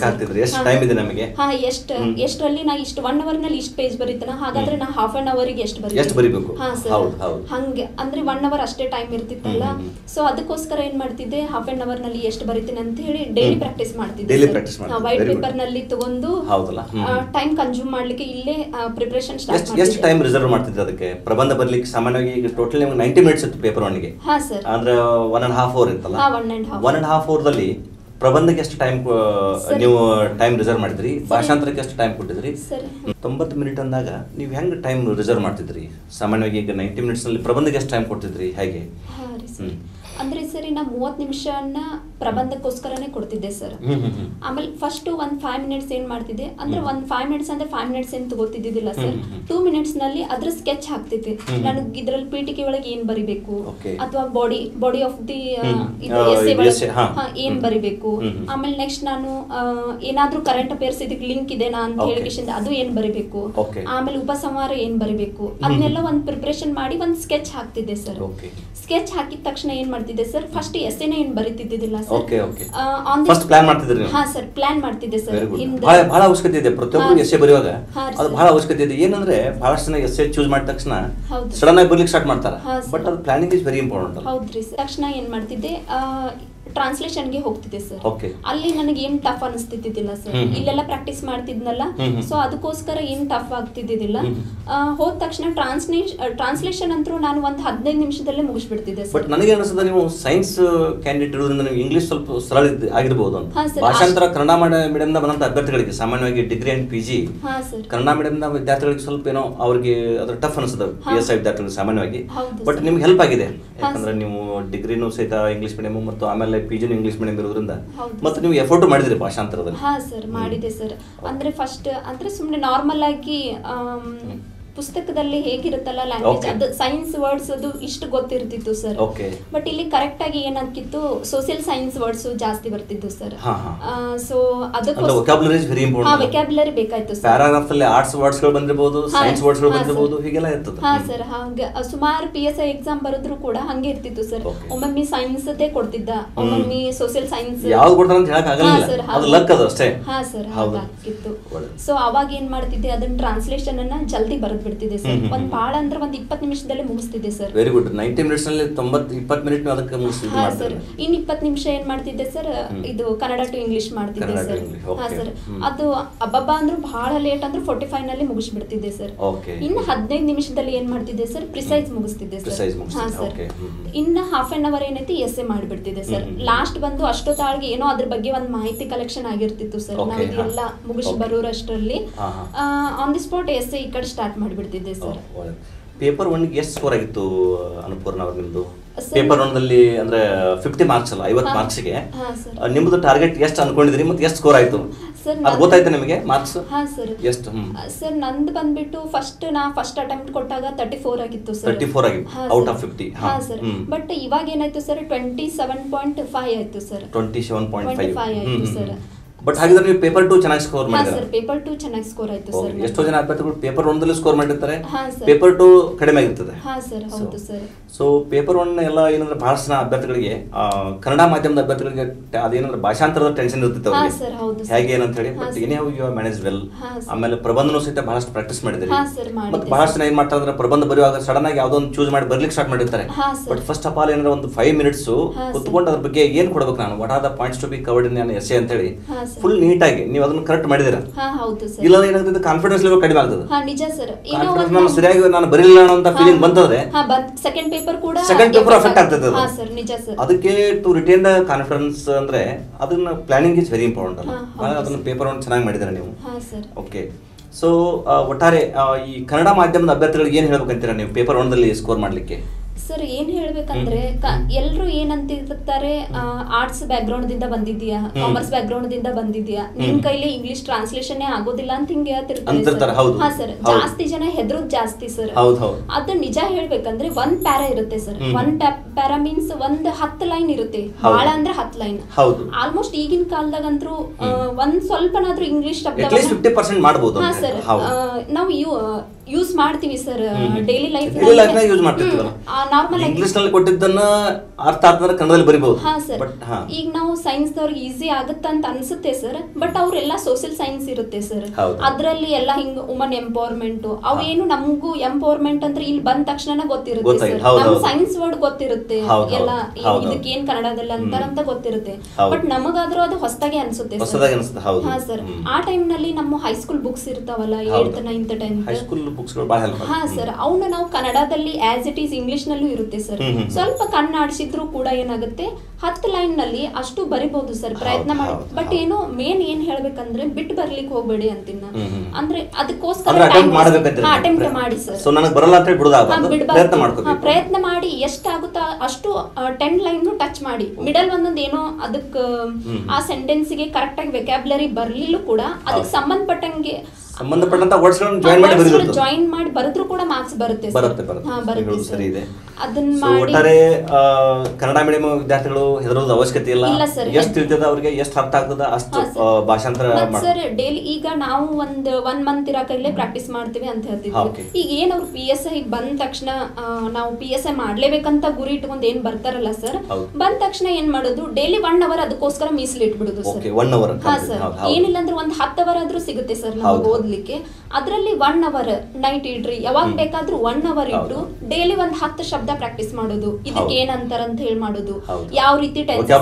S2: ಹಾ, ಎಷ್ಟರಲ್ಲಿ ನಾ ಇಷ್ಟು 1 ಅವರ್ ನಲ್ಲಿ ಇಷ್ಟು ಪೇಜ್ ಬರೀತಾನ, ಹಾಗಾದ್ರೆ ನಾ ಹಾಫ್ ಅನ್ ಅವರಿಗೆ ಎಷ್ಟು ಬರೀಬೇಕು. ಹಾ ಸರ್, ಹಂಗೆ ಅಂದ್ರೆ 1 ಅವರ್ ಅಷ್ಟೇ ಟೈಮ್ ಇರ್ತಿತ್ತಲ್ಲ. ಸೊ ಅದಕ್ಕೋಸ್ಕರ ಏನ್ ಮಾಡ್ತಿದ್ದೆ, ಹಾಫ್ ಅನ್ ಅವರ್ ನಲ್ಲಿ ಎಷ್ಟು ಬರೀತೀನಿ ಅಂತ ಹೇಳಿ ಡೈಲಿ ಪ್ರಾಕ್ಟೀಸ್ ಮಾಡ್ತಿದ್ದೆ. ವೈಟ್ ಪೇಪರ್ ನಲ್ಲಿ ತಗೊಂಡು ಟೈಮ್ ಕನ್ಸ್ಯೂಮ್ ಮಾಡ್ಲಿಕ್ಕೆ ಇಲ್ಲೇ ಪ್ರಿಪರೇಷನ್ ಸ್ಟಾರ್ಟ್ ಮಾಡಿ.
S1: ಎಷ್ಟು ಟೈಮ್ ರಿಸರ್ವ್ ಮಾಡ್ತಿದ್ದೆ ಅದಕ್ಕೆ? ಪ್ರಬಂಧ ಬರ್ಲಿಕ್ಕೆ ಸಾಮಾನ್ಯವಾಗಿ ಈಗ ಟೋಟಲ್ 90 ಮಿನಿಟ್ಸ್ ಇತ್ತು ಪೇಪರ್ 1ಗೆ.
S2: ಹಾ ಸರ್,
S1: ಅಂದ್ರೆ 1.5 ಅವರ್ ಇತ್ತಲ್ಲ. 1.5 ಅವರ್ದಲ್ಲಿ ಪ್ರಬಂಧಕ್ಕೆ ಎಷ್ಟು ಟೈಮ್ ನೀವು ಟೈಮ್ ರಿಸರ್ವ್ ಮಾಡಿದ್ರಿ? ಭಾಷಾಂತರಕ್ಕೆ ಎಷ್ಟು ಟೈಮ್ ಕೊಟ್ಟಿದ್ರಿ? 90 ಮಿನಿಟ್ ಅಂದಾಗ ನೀವು ಹೆಂಗ್ ಟೈಮ್ ರಿಸರ್ವ್ ಮಾಡ್ತಿದ್ರಿ? ಸಾಮಾನ್ಯವಾಗಿ ಈಗ 90 ಮಿನಿಟ್ಸ್ ನಲ್ಲಿ ಪ್ರಬಂಧಕ್ಕೆ ಎಷ್ಟು ಟೈಮ್ ಕೊಡ್ತಿದ್ರಿ, ಹೇಗೆ?
S2: ಅಂದ್ರೆ ಸರಿ, ನಾ 30 ನಿಮಿಷನ ಪ್ರಬಂಧಕ್ಕೋಸ್ಕರನೇ ಕೊಡ್ತಿದ್ದೆ ಸರ್. ಆಮೇಲೆ ಫಸ್ಟ್ ಒಂದು 5 ಮಿನಿಟ್ಸ್ ಏನ್ ಮಾಡ್ತಿದ್ದೆ ಅಂದ್ರೆ, ಒಂದು 5 ಮಿನಿಟ್ಸ್ ಅಂದ್ರೆ 5 ಮಿನಿಟ್ಸ್ ಏನ್ ತಗೋತಿದ್ದಿಲ್ಲ ಸರ್. 2 ಮಿನಿಟ್ಸ್ ನಲ್ಲಿ ಅದ್ರ ಸ್ಕೆಚ್ ಹಾಕ್ತಿದ್ದೆ. ನನಗೆ ಇದ್ರಲ್ಲಿ ಪೀಠಿಕೆ ಒಳಗೆ ಏನ್ ಬರಿಬೇಕು, ಅಥವಾ ಬಾಡಿ ಆಫ್ ದಿ ಏನ್ ಬರಿಬೇಕು. ಆಮೇಲೆ ನೆಕ್ಸ್ಟ್ ನಾನು ಏನಾದ್ರೂ ಕರೆಂಟ್ ಅಫೇರ್ಸ್ ಇದಕ್ಕೆ ಲಿಂಕ್ ಇದೆನಾ ಅಂತ ಹೇಳಿ ಅದು ಏನ್ ಬರಿಬೇಕು. ಆಮೇಲೆ ಉಪಸಂಹಾರ ಏನ್ ಬರಿಬೇಕು, ಅದನ್ನೆಲ್ಲ ಒಂದು ಪ್ರಿಪರೇಷನ್ ಮಾಡಿ ಒಂದು ಸ್ಕೆಚ್ ಹಾಕ್ತಿದ್ದೆ ಸರ್. ಸ್ಕೆಚ್ ಹಾಕಿದ ತಕ್ಷಣ ಏನ್ ಮಾಡ್ತಿದ್ದೆ ಸರ್, ಫಸ್ಟ್ ಎಸ್ಸೆನ ಏನ್ ಬರೀತಿದ್ದಿಲ್ಲ ಸರ್.
S1: ಫಸ್ಟ್ ಪ್ಲಾನ್ ಮಾಡ್ತಿದ್ರಿ?
S2: ಹಾ ಸರ್, ಪ್ಲಾನ್ ಮಾಡ್ತಿದ್ದೆ ಸರ್.
S1: ಬಹಳ ಅವಶ್ಯಕತೆ ಇದೆ ಪ್ರತಿಯೊಬ್ಬರು ಎಸ್ಸೆ ಬರೆಯುವಾಗ, ಅದು ಬಹಳ ಅವಶ್ಯಕತೆ ಇದೆ. ಏನಂದ್ರೆ ಬಹಳಷ್ಟು ಜನ ಎಸ್ಸೆ ಚೂಸ್ ಮಾಡಿದ ತಕ್ಷಣ ಸಡನ್ ಆಗಿ ಬರ್ಲಿಕ್ಕೆ ಸ್ಟಾರ್ಟ್ ಮಾಡ್ತಾರೆ. ಬಟ್ ಅದು ಪ್ಲಾನಿಂಗ್ ಇಸ್ ವೆರಿ ಇಂಪಾರ್ಟೆಂಟ್.
S2: ಹೌದ್ರಿ ಸರ್. ತಕ್ಷಣ ಏನ್ ಮಾಡ್ತಿದ್ದೆ, ಟ್ರಾನ್ಸ್ಲೇಷನ್ಗೆ ಹೋಗ್ತಿದ್ದೆ ಸರ್. ಅಲ್ಲಿ ನನಗೆ ಏನ್ ಟಫ್ ಅನಿಸ್ತಿದ್ದಿಲ್ಲ ಸರ್. ಇಲ್ಲೆಲ್ಲ ಪ್ರಾಕ್ಟೀಸ್ ಮಾಡ್ತಿದ್ನಲ್ಲ, ಸೊ ಅದಕ್ಕೋಸ್ಕರ ಏನ್ ಟಫ್ ಆಗ್ತಿದ್ದಿಲ್ಲ. ಹೋದ ತಕ್ಷಣ ಟ್ರಾನ್ಸ್ಲೇಷನ್ ಅಂತೂ ನಾನು ಒಂದು 15 ನಿಮಿಷದಲ್ಲೇ ಮುಗಿಸ್ಬಿಡ್ತಿದ್ದೆ ಸರ್.
S1: ಬಟ್ ನನಗೆ ಅನಿಸ್ತದೆ ನೀವು ಸೈನ್ಸ್ ಕ್ಯಾಂಡಿಡೇಟ್ ಇರೋದ್ರಿಂದ ನೀವು ಇಂಗ್ಲಿಷ್ ಸ್ವಲ್ಪ ಸರಳ ಆಗಿರಬಹುದು ಅಂತ. ಭಾಷಾಂತರ ಕನ್ನಡ ಮೀಡಿಯಂನ ಬಂದಂತ ಅಭ್ಯರ್ಥಿಗಳಿಗೆ, ಸಾಮಾನ್ಯವಾಗಿ ಡಿಗ್ರಿ ಅಂಡ್ PG ಕನ್ನಡ ಮೀಡಿಯಂನ ವಿದ್ಯಾರ್ಥಿಗಳಿಗೆ ಸ್ವಲ್ಪ ಏನೋ ಅವ್ರಿಗೆ ಅದ್ರ ಟಫ್ ಅನಿಸ್ತದೆ, PSI ವಿದ್ಯಾರ್ಥಿಗಳಿಗೆ ಸಾಮಾನ್ಯವಾಗಿ. ಬಟ್ ನಿಮ್ಗೆ ಹೆಲ್ಪ್ ಆಗಿದೆ, ಯಾಕಂದ್ರೆ ನೀವು ಡಿಗ್ರಿನೂ ಸಹಿತ ಇಂಗ್ಲಿಷ್ ಮೀಡಿಯಂ ಮತ್ತು ಆಮೇಲೆ PG ಇಂಗ್ಲಿಷ್ ಮೀಡಿಯಂ ಇರೋದ್ರಿಂದ ಮತ್ತೆ ನೀವು ಎಫರ್ಟ್ ಮಾಡಿದ್ರಿ ಭಾಷಾಂತರದಲ್ಲಿ?
S2: ಹಾ ಸರ್, ಮಾಡಿದೆ ಸರ್. ಅಂದ್ರೆ ಫಸ್ಟ್ ಅಂದ್ರೆ ಸುಮ್ಮನೆ ನಾರ್ಮಲ್ ಆಗಿ ಪುಸ್ತಕದಲ್ಲಿ ಹೇಗಿರುತ್ತಲ್ಲ ಲ್ಯಾಂಗ್ವೇಜ್, ಅದು ಸೈನ್ಸ್ ವರ್ಡ್ಸ್ ಅದು ಇಷ್ಟು ಗೊತ್ತಿರ್ತಿತ್ತು ಸರ್. ಬಟ್ ಇಲ್ಲಿ ಕರೆಕ್ಟ್ ಆಗಿ ಏನಾಗ್ತಿತ್ತು, ಸೋಷಿಯಲ್ ಸೈನ್ಸ್ ವರ್ಡ್ಸ್ ಜಾಸ್ತಿ ಬರ್ತಿದ್ದು ಸರ್. ಸೊ ಅದಕ್ಕೋಸ್ಕರ ವೊಕ್ಯಾಬ್ಯುಲರಿ ಬೇಕಾಯ್ತು ಸರ್.
S1: ಪ್ಯಾರಾಗ್ರಾಫ್ ಅಲ್ಲಿ ಆರ್ಟ್ಸ್ ವರ್ಡ್ಸ್ ಗಳು ಬಂದಿರಬಹುದು, ಸೈನ್ಸ್ ವರ್ಡ್ಸ್ ಗಳು ಬಂದಿರಬಹುದು, ಹೀಗೆಲ್ಲ ಇರ್ತದೆ.
S2: ಹಾ ಸರ್, ಹಾಗೆ ಸುಮಾರು PSI ಎಕ್ಸಾಮ್ ಬರೆದ್ರು ಕೂಡ ಹಂಗೆ ಇರ್ತಿತ್ತು ಸರ್. ಒಮ್ಮೊಮ್ಮೆ ಸೈನ್ಸ್ ಅದೇ ಕೊಡ್ತಿದ್ದ, ಒಮ್ಮೊಮ್ಮೆ ಸೋಷಿಯಲ್ ಸೈನ್ಸ್
S1: ಯಾವ್ದು ಕೊಡ್ತಾರ ಅಂತ ಹೇಳಕ್ ಆಗಲ್ಲ, ಅದು ಲಕ್ ಅದು ಅಷ್ಟೇ.
S2: ಹಾ ಸರ್, ಹಾಗಾಗಿತ್ತು. ಸೊ ಅವಾಗ ಏನ್ ಮಾಡ್ತಿದ್ದೆ, ಅದನ್ನ ಟ್ರಾನ್ಸ್ಲೇಷನ್ ಅನ್ನ ಜಲ್ದಿ ಬರೆದ್ಬಿಡ್ತಿದ್ದೆ ಮುಗಿಸ್ಬಿಡ್ತಿದೆ ಸರ್. ಒಂದ್ ಭಾಳ ಅಂದ್ರೆ ಒಂದ್ 20 ನಿಮಿಷದಲ್ಲಿ ಮುಗಿಸ್ತಿದ್ದೆ ಸರ್.
S1: Very good. 90 ಮಿನಿಟ್ಸ್ ನಲ್ಲಿ 20 ಮಿನಿಟ್ ಅದಕ್ಕೆ ಮುಗಿಸ್ತಿದ್ದೆ
S2: ಸರ್. ಇನ್ 20 ನಿಮಿಷ ಏನ್ ಮಾಡ್ತಿದ್ದೆ ಸರ್, ಇದು ಕನ್ನಡ ಟು ಇಂಗ್ಲಿಷ್ ಮಾಡ್ತಿದ್ದೆ ಸರ್. ಹಾ ಸರ್, ಅದು ಅಬ್ಬಬ್ಬ ಅಂದ್ರೂ ಬಹಳ ಲೇಟ್ ಅಂದ್ರೆ 45 ನಲ್ಲಿ ಮುಗಿಸ್ಬಿಡ್ತಿದ್ದೆ ಸರ್. ಇನ್ನು 15 ನಿಮಿಷದಲ್ಲಿ ಏನ್ ಮಾಡ್ತಿದ್ದೆ ಸರ್, ಪ್ರಿಸೈಸ್ ಮುಗಿಸ್ತಿದ್ದೆ ಸರ್. ಹಾ ಸರ್. ಇನ್ನ ಹಾಫ್ ಅನ್ ಅವರ್ ಏನೈತಿ ಎಸ್ಸೆ ಮಾಡ್ಬಿಡ್ತಿದ್ದೆ ಸರ್. ಲಾಸ್ಟ್ ಬಂದು ಅಷ್ಟೊತ್ತಾಳ್ಗೆ ಏನೋ ಅದ್ರ ಬಗ್ಗೆ ಒಂದ್ ಮಾಹಿತಿ ಕಲೆಕ್ಷನ್ ಆಗಿರ್ತಿತ್ತು ಸರ್. ನಾವು ಇದೆಲ್ಲ ಮುಗಿಸಿ ಬರೋರಷ್ಟರಲ್ಲಿ ಆನ್ ದಿ ಸ್ಪಾಟ್ ಎಸ್ಸೆ ಈ ಕಡೆ ಸ್ಟಾರ್ಟ್ ಮಾಡ್ಬಿಡ್ತಿದ್ದೆ ಸರ್.
S1: ಪೇಪರ್ 1 ಎಷ್ಟು ಸ್ಕೋರ್ ಆಗಿತ್ತು ಅನ್ನಪೂರ್ಣ ಅವ್ರ ನಿಮ್ದು? ಪೇಪರ್ 1 ದಲ್ಲಿ ಅಂದ್ರೆ 50 ಮಾರ್ಕ್ಸ್ ಅಲ್ಲ, 50 ಮಾರ್ಕ್ಸ್ಗೆ ನಿಮ್ದು ಟಾರ್ಗೆಟ್ ಎಷ್ಟು ಅನ್ಕೊಂಡಿದ್ರಿ ಮತ್ತೆ ಎಷ್ಟು ಸ್ಕೋರ್ ಆಯ್ತು ಅದು ಗೊತ್ತಾಯ್ತು ನಿಮಗೆ ಮಾರ್ಕ್ಸ್?
S2: ಹಾ ಸರ್.
S1: ಎಷ್ಟು?
S2: ಸರ್ ನಂದು ಬಂದ್ಬಿಟ್ಟು ಫಸ್ಟ್ ಅಟೆಂಪ್ಟ್ ಕೊಟ್ಟಾಗ 34 ಆಗಿತ್ತು ಸರ್.
S1: 34 ಆಗಿತ್ತು ಔಟ್ ಆಫ್ 50.
S2: ಹಾ ಸರ್. ಬಟ್ ಇವಾಗ ಏನಾಯ್ತು ಸರ್, 27.5 ಆಯ್ತು ಸರ್.
S1: 27.5
S2: ಆಯ್ತು ಸರ್.
S1: ಬಟ್ ಹಾಗಿದ್ರೆ ನೀವು ಪೇಪರ್ 2 ಚೆನ್ನಾಗಿ ಸ್ಕೋರ್ ಮಾಡಿದ್ರೆ?
S2: ಸರ್ ಪೇಪರ್ 2 ಚೆನ್ನಾಗಿ ಸ್ಕೋರ್ ಆಯ್ತು ಸರ್.
S1: ಎಷ್ಟೋ ಜನ ಅಭ್ಯರ್ಥಿಗಳು ಪೇಪರ್ 1 ದಲ್ಲಿ ಸ್ಕೋರ್ ಮಾಡಿರ್ತಾರೆ, ಪೇಪರ್ 2 ಕಡಿಮೆ ಆಗಿರ್ತದೆ.
S2: ಹಾ ಸರ್, ಹೌದು ಸರ್.
S1: ಸೊ ಪೇಪರ್ 1 ಎಲ್ಲ ಏನಂದ್ರೆ ಬಹಳಷ್ಟು ಅಭ್ಯರ್ಥಿಗಳಿಗೆ ಕನ್ನಡ ಮಾಧ್ಯಮದ ಅಭ್ಯರ್ಥಿಗಳಿಗೆ ಅದೇನಂದ್ರೆ ಭಾಷಾಂತರದ ಟೆನ್ಷನ್ ಇರ್ತಿತ್ತು ಅವ್ರಿಗೆ, ಹೇಗೆ ಏನಂತ ಹೇಳಿ. ಬಟ್ ಏನೇ ಹೋಗಿ ಯು ಮ್ಯಾನೇಜ್ ವೆಲ್. ಆಮೇಲೆ ಪ್ರಬಂಧನೂ ಸಹಿತ ಬಹಳಷ್ಟು ಪ್ರಾಕ್ಟೀಸ್ ಮಾಡಿದ್ರಿ. ಮತ್ತೆ ಬಹಳಷ್ಟು ಜನ ಏನ್ ಮಾಡ್ತಾರೆ ಅಂದ್ರೆ ಪ್ರಬಂಧ ಬರೆಯುವಾಗ ಸಡನ್ ಆಗಿ ಯಾವ್ದೋ ಒಂದು ಚೂಸ್ ಮಾಡಿ ಬರ್ಲಿಕ್ಕೆ ಸ್ಟಾರ್ಟ್ ಮಾಡಿರ್ತಾರೆ. ಬಟ್ ಫಸ್ಟ್ ಆಫ್ ಆಲ್ ಏನಂದ್ರೆ ಒಂದು 5 ಮಿನಿಟ್ಸ್ ಕುತ್ಕೊಂಡು ಅದ್ರ ಬಗ್ಗೆ ಏನ್ ಕೊಡ್ಬೇಕು, ನಾನು what are the points to be covered in essay ಅಂತ ಹೇಳಿ ಫುಲ್ ನೀಟಾಗಿ ನೀವು ಅದನ್ನ ಕರೆಕ್ಟ್ ಮಾಡಿದಿರಾ? ಇಲ್ಲ ಏನಾಗ್ತದೆ, ಕಾನ್ಫಿಡೆನ್ಸ್ ಲೆವೆಲ್ ಕಡಿಮೆ ಆಗ್ತದೆ.
S2: ನಿಜ ಸರ್.
S1: ನಾನು ಸರಿಯಾಗಿ ನಾನು ಬರೀಲಿಲ್ಲ ಅಂತ ಫೀಲಿಂಗ್ ಬಂತಂದ್ರೆ
S2: ಸೆಕೆಂಡ್ ಪೇಪರ್ ಕೂಡ
S1: ಅಫೆಕ್ಟ್ ಆಗ್ತದೆ.
S2: ನಿಜ ಸರ್.
S1: ಅದಕ್ಕೆ ಟು ರಿಟೇನ್ ದ ಕಾನ್ಫಿಡೆನ್ಸ್ ಅಂದ್ರೆ ಅದನ್ನ ಪ್ಲಾನಿಂಗ್ ಇಸ್ ವೆರಿ ಇಂಪಾರ್ಟೆಂಟ್ ಅಲ್ಲ. ಅದನ್ನ ಪೇಪರ್ 1 ಚೆನ್ನಾಗಿ ಮಾಡಿದಾರೆ ನೀವು. ಓಕೆ. ಸೊ ಒಟ್ಟಾರೆ ಈ ಕನ್ನಡ ಮಾಧ್ಯಮದ ಅಭ್ಯರ್ಥಿಗಳಿಗೆ ಏನ್ ಹೇಳ್ಬೇಕಂತೀರಾ ನೀವು ಪೇಪರ್ 1 ದಲ್ಲಿ ಸ್ಕೋರ್ ಮಾಡ್ಲಿಕ್ಕೆ?
S2: ಸರ್ ಏನ್ ಹೇಳ್ಬೇಕಂದ್ರೆ ಎಲ್ರು ಏನಂತಿರ್ತಾರೆ, ಆರ್ಟ್ಸ್ ಬ್ಯಾಕ್ ಗ್ರೌಂಡ್ ದಿಂದ ಬಂದಿದ್ಯಾ, ಕಾಮರ್ಸ್ ಬ್ಯಾಕ್ ಗ್ರೌಂಡ್ ದಿಂದ ಬಂದಿದ್ಯಾ, ನಿನ್ ಕೈಲಿ ಇಂಗ್ಲಿಷ್ ಟ್ರಾನ್ಸ್ಲೇಷನ್ ಆಗೋದಿಲ್ಲ ಅಂತ ಹಿಂಗೆ ಹೇಳ್ತಿರ್ತಾರೆ. ಹಾ ಸರ್, ಜಾಸ್ತಿ ಜನ ಹೆದ್ರೋದ್ ಜಾಸ್ತಿ ಸರ್. ಅದು ನಿಜ ಹೇಳ್ಬೇಕಂದ್ರೆ ಒಂದ್ ಪ್ಯಾರಾ ಇರುತ್ತೆ ಸರ್. ಒಂದ್ ಪ್ಯಾರಾ ಮೀನ್ಸ್ ಒಂದ್ 10 ಲೈನ್ ಇರುತ್ತೆ, ಬಹಳ ಅಂದ್ರೆ 10 ಲೈನ್. ಆಲ್ಮೋಸ್ಟ್ ಈಗಿನ ಕಾಲದಾಗಂತೂ ಒಂದ್ ಸ್ವಲ್ಪನಾದ್ರೂ ಇಂಗ್ಲಿಷ್ ಶಬ್ದ
S1: 50% ಮಾಡಬಹುದು.
S2: ಹಾ ಸರ್, ನಾವು ಯೂಸ್ ಮಾಡ್ತೀವಿ ಸರ್ ಡೈಲಿ ಲೈಫ್
S1: ಯೂಸ್ ಮಾಡ್ತೀವಿ. ನಾರ್ಮಲ್ ಇಂಗ್ಲಿಷ್ ನಲ್ಲಿ ಕೊಟ್ಟಿದ್ದನ್ನ ಅರ್ಥ ಆಗ್ತದೆ ಕನ್ನಡದಲ್ಲಿ ಬರಿಬಹುದು.
S2: ಹಾ ಸರ್. ಈಗ ನಾವು ಸೈನ್ಸ್ ದವ್ರಿಗೆ ಈಸಿ ಆಗುತ್ತೆ ಅಂತ ಅನ್ಸುತ್ತೆ ಸರ್. ಬಟ್ ಅವ್ರೆಲ್ಲ ಸೋಷಿಯಲ್ ಸೈನ್ಸ್ ಇರುತ್ತೆ ಸರ್. ಅದ್ರಲ್ಲಿ ಎಲ್ಲ ಹಿಂಗ್ ವುಮನ್ ಎಂಪವರ್ಮೆಂಟ್ ಅವೇನು ನಮಗೂ ಎಂಪವರ್ಮೆಂಟ್ ಅಂದ್ರೆ ಇಲ್ಲಿ ಬಂದ ತಕ್ಷಣ ಗೊತ್ತಿರುತ್ತೆ ಸರ್. ನಮ್ ಸೈನ್ಸ್ ವರ್ಡ್ ಗೊತ್ತಿರುತ್ತೆ, ಎಲ್ಲ ಇದಕ್ಕೆ ಏನ್ ಕನ್ನಡದಲ್ಲಿ ಅಂತಾರಂತ ಗೊತ್ತಿರುತ್ತೆ. ಬಟ್ ನಮಗಾದ್ರೂ ಅದು ಹೊಸದಾಗಿ ಅನ್ಸುತ್ತೆ ಸರ್. ಹಾ ಸರ್. ಆ ಟೈಮ್ ನಲ್ಲಿ ನಮ್ಮ ಹೈಸ್ಕೂಲ್ ಬುಕ್ಸ್ ಇರ್ತಾವಲ್ಲ, 8th 9th 10th. ಹಾ ಸರ್, ಅವನ್ನ ನಾವು ಕನ್ನಡದಲ್ಲಿ ಆಸ್ ಇಟ್ ಈಸ್ ಇಂಗ್ಲಿಷ್ ನಲ್ಲೂ ಇರುತ್ತೆ ಸರ್. ಸ್ವಲ್ಪ ಕಣ್ಣಾಡಿಸಿದ್ರು ಕೂಡ ಏನಾಗುತ್ತೆ 10 ಲೈನ್ ನಲ್ಲಿ ಅಷ್ಟು ಬರಿಬಹುದು ಸರ್, ಪ್ರಯತ್ನ ಮಾಡಿ. ಬಟ್ ಏನೋ ಮೇನ್ ಏನ್ ಹೇಳ್ಬೇಕಂದ್ರೆ ಬಿಟ್ಟು ಬರ್ಲಿಕ್ಕೆ ಹೋಗ್ಬೇಡಿ ಅಂತಿನ. ಅಂದ್ರೆ ಅದಕ್ಕೋಸ್ಕರ ಅಟೆಂಪ್ಟ್ ಮಾಡಿ ಸರ್. ಪ್ರಯತ್ನ ಮಾಡಿ ಎಷ್ಟಾಗುತ್ತಾ ಅಷ್ಟು 10 ಲೈನ್ ಟಚ್ ಮಾಡಿ. ಮಿಡಲ್ ಒಂದೊಂದು ಏನೋ ಅದಕ್ಕ ಆ ಸೆಂಟೆನ್ಸ್ ಗೆ ಕರೆಕ್ಟ್ ಆಗಿ ವೆಕ್ಯಾಬ್ಯುಲರಿ ಬರ್ಲಿಲ್ಲೂ ಕೂಡ ಅದಕ್ಕೆ ಸಂಬಂಧಪಟ್ಟಂಗೆ ಜಾಯಿನ್ ಮಾಡಿ ಬರೆದ್ರು ಕೂಡ ಮಾರ್ಕ್ಸ್ ಬರುತ್ತೆ. ಅದನ್ನ ಮಾಡಿ
S1: ಕನ್ನಡ ಮೀಡಿಯಂ ವಿದ್ಯಾರ್ಥಿಗಳು ಹೆದರೋದು ಅವಶ್ಯಕತೆ ಇಲ್ಲ. ಎಷ್ಟು ತಿಳಿತದ ಅವ್ರಿಗೆ, ಎಷ್ಟು ಅರ್ಥ ಆಗ್ತದ ಅಷ್ಟು ಭಾಷಾಂತರ
S2: ಸರ್. ಡೈಲಿ ಈಗ ನಾವು ಒಂದ್ ಮಂತ್ ಇರಾಕಲ್ಲೇ ಪ್ರಾಕ್ಟೀಸ್ ಮಾಡ್ತೀವಿ ಅಂತ ಹೇಳ್ತಿದ್ವಿ. ಈಗ ಏನ್ ಅವ್ರು PSI ಬಂದ ತಕ್ಷಣ ನಾವು PSI ಮಾಡ್ಲೇಬೇಕಂತ ಗುರಿ ಇಟ್ಕೊಂಡ್ ಏನ್ ಬರ್ತಾರಲ್ಲ ಸರ್, ಬಂದ ತಕ್ಷಣ ಏನ್ ಮಾಡೋದು, ಡೈಲಿ 1 ಅವರ್ ಅದಕ್ಕೋಸ್ಕರ ಮೀಸಲಿಟ್ಬಿಡುದು ಸರ್. ಹಾ ಸರ್. ಏನಿಲ್ಲ ಅಂದ್ರೆ ಒಂದ್ 10 ಅವರ್ ಆದ್ರೂ ಸಿಗುತ್ತೆ ಸರ್ ನಮ್ಗೆ ಓದ್ಲಿಕ್ಕೆ. ಅದ್ರಲ್ಲಿ 1 ಅವರ್ ನೈಟ್ ಇಡ್ರಿ, ಯಾವಾಗ ಬೇಕಾದ್ರೂ 1 ಅವರ್ ಇಟ್ಟು ಡೈಲಿ ಒಂದ್ 10 ಶಬ್ದ ಪ್ರಾಕ್ಟೀಸ್ ಮಾಡೋದು. ಇದಕ್ಕೆ ಏನಂತಾರ ಅಂತ ಹೇಳಿ ಮಾಡೋದು, ಯಾವ ರೀತಿ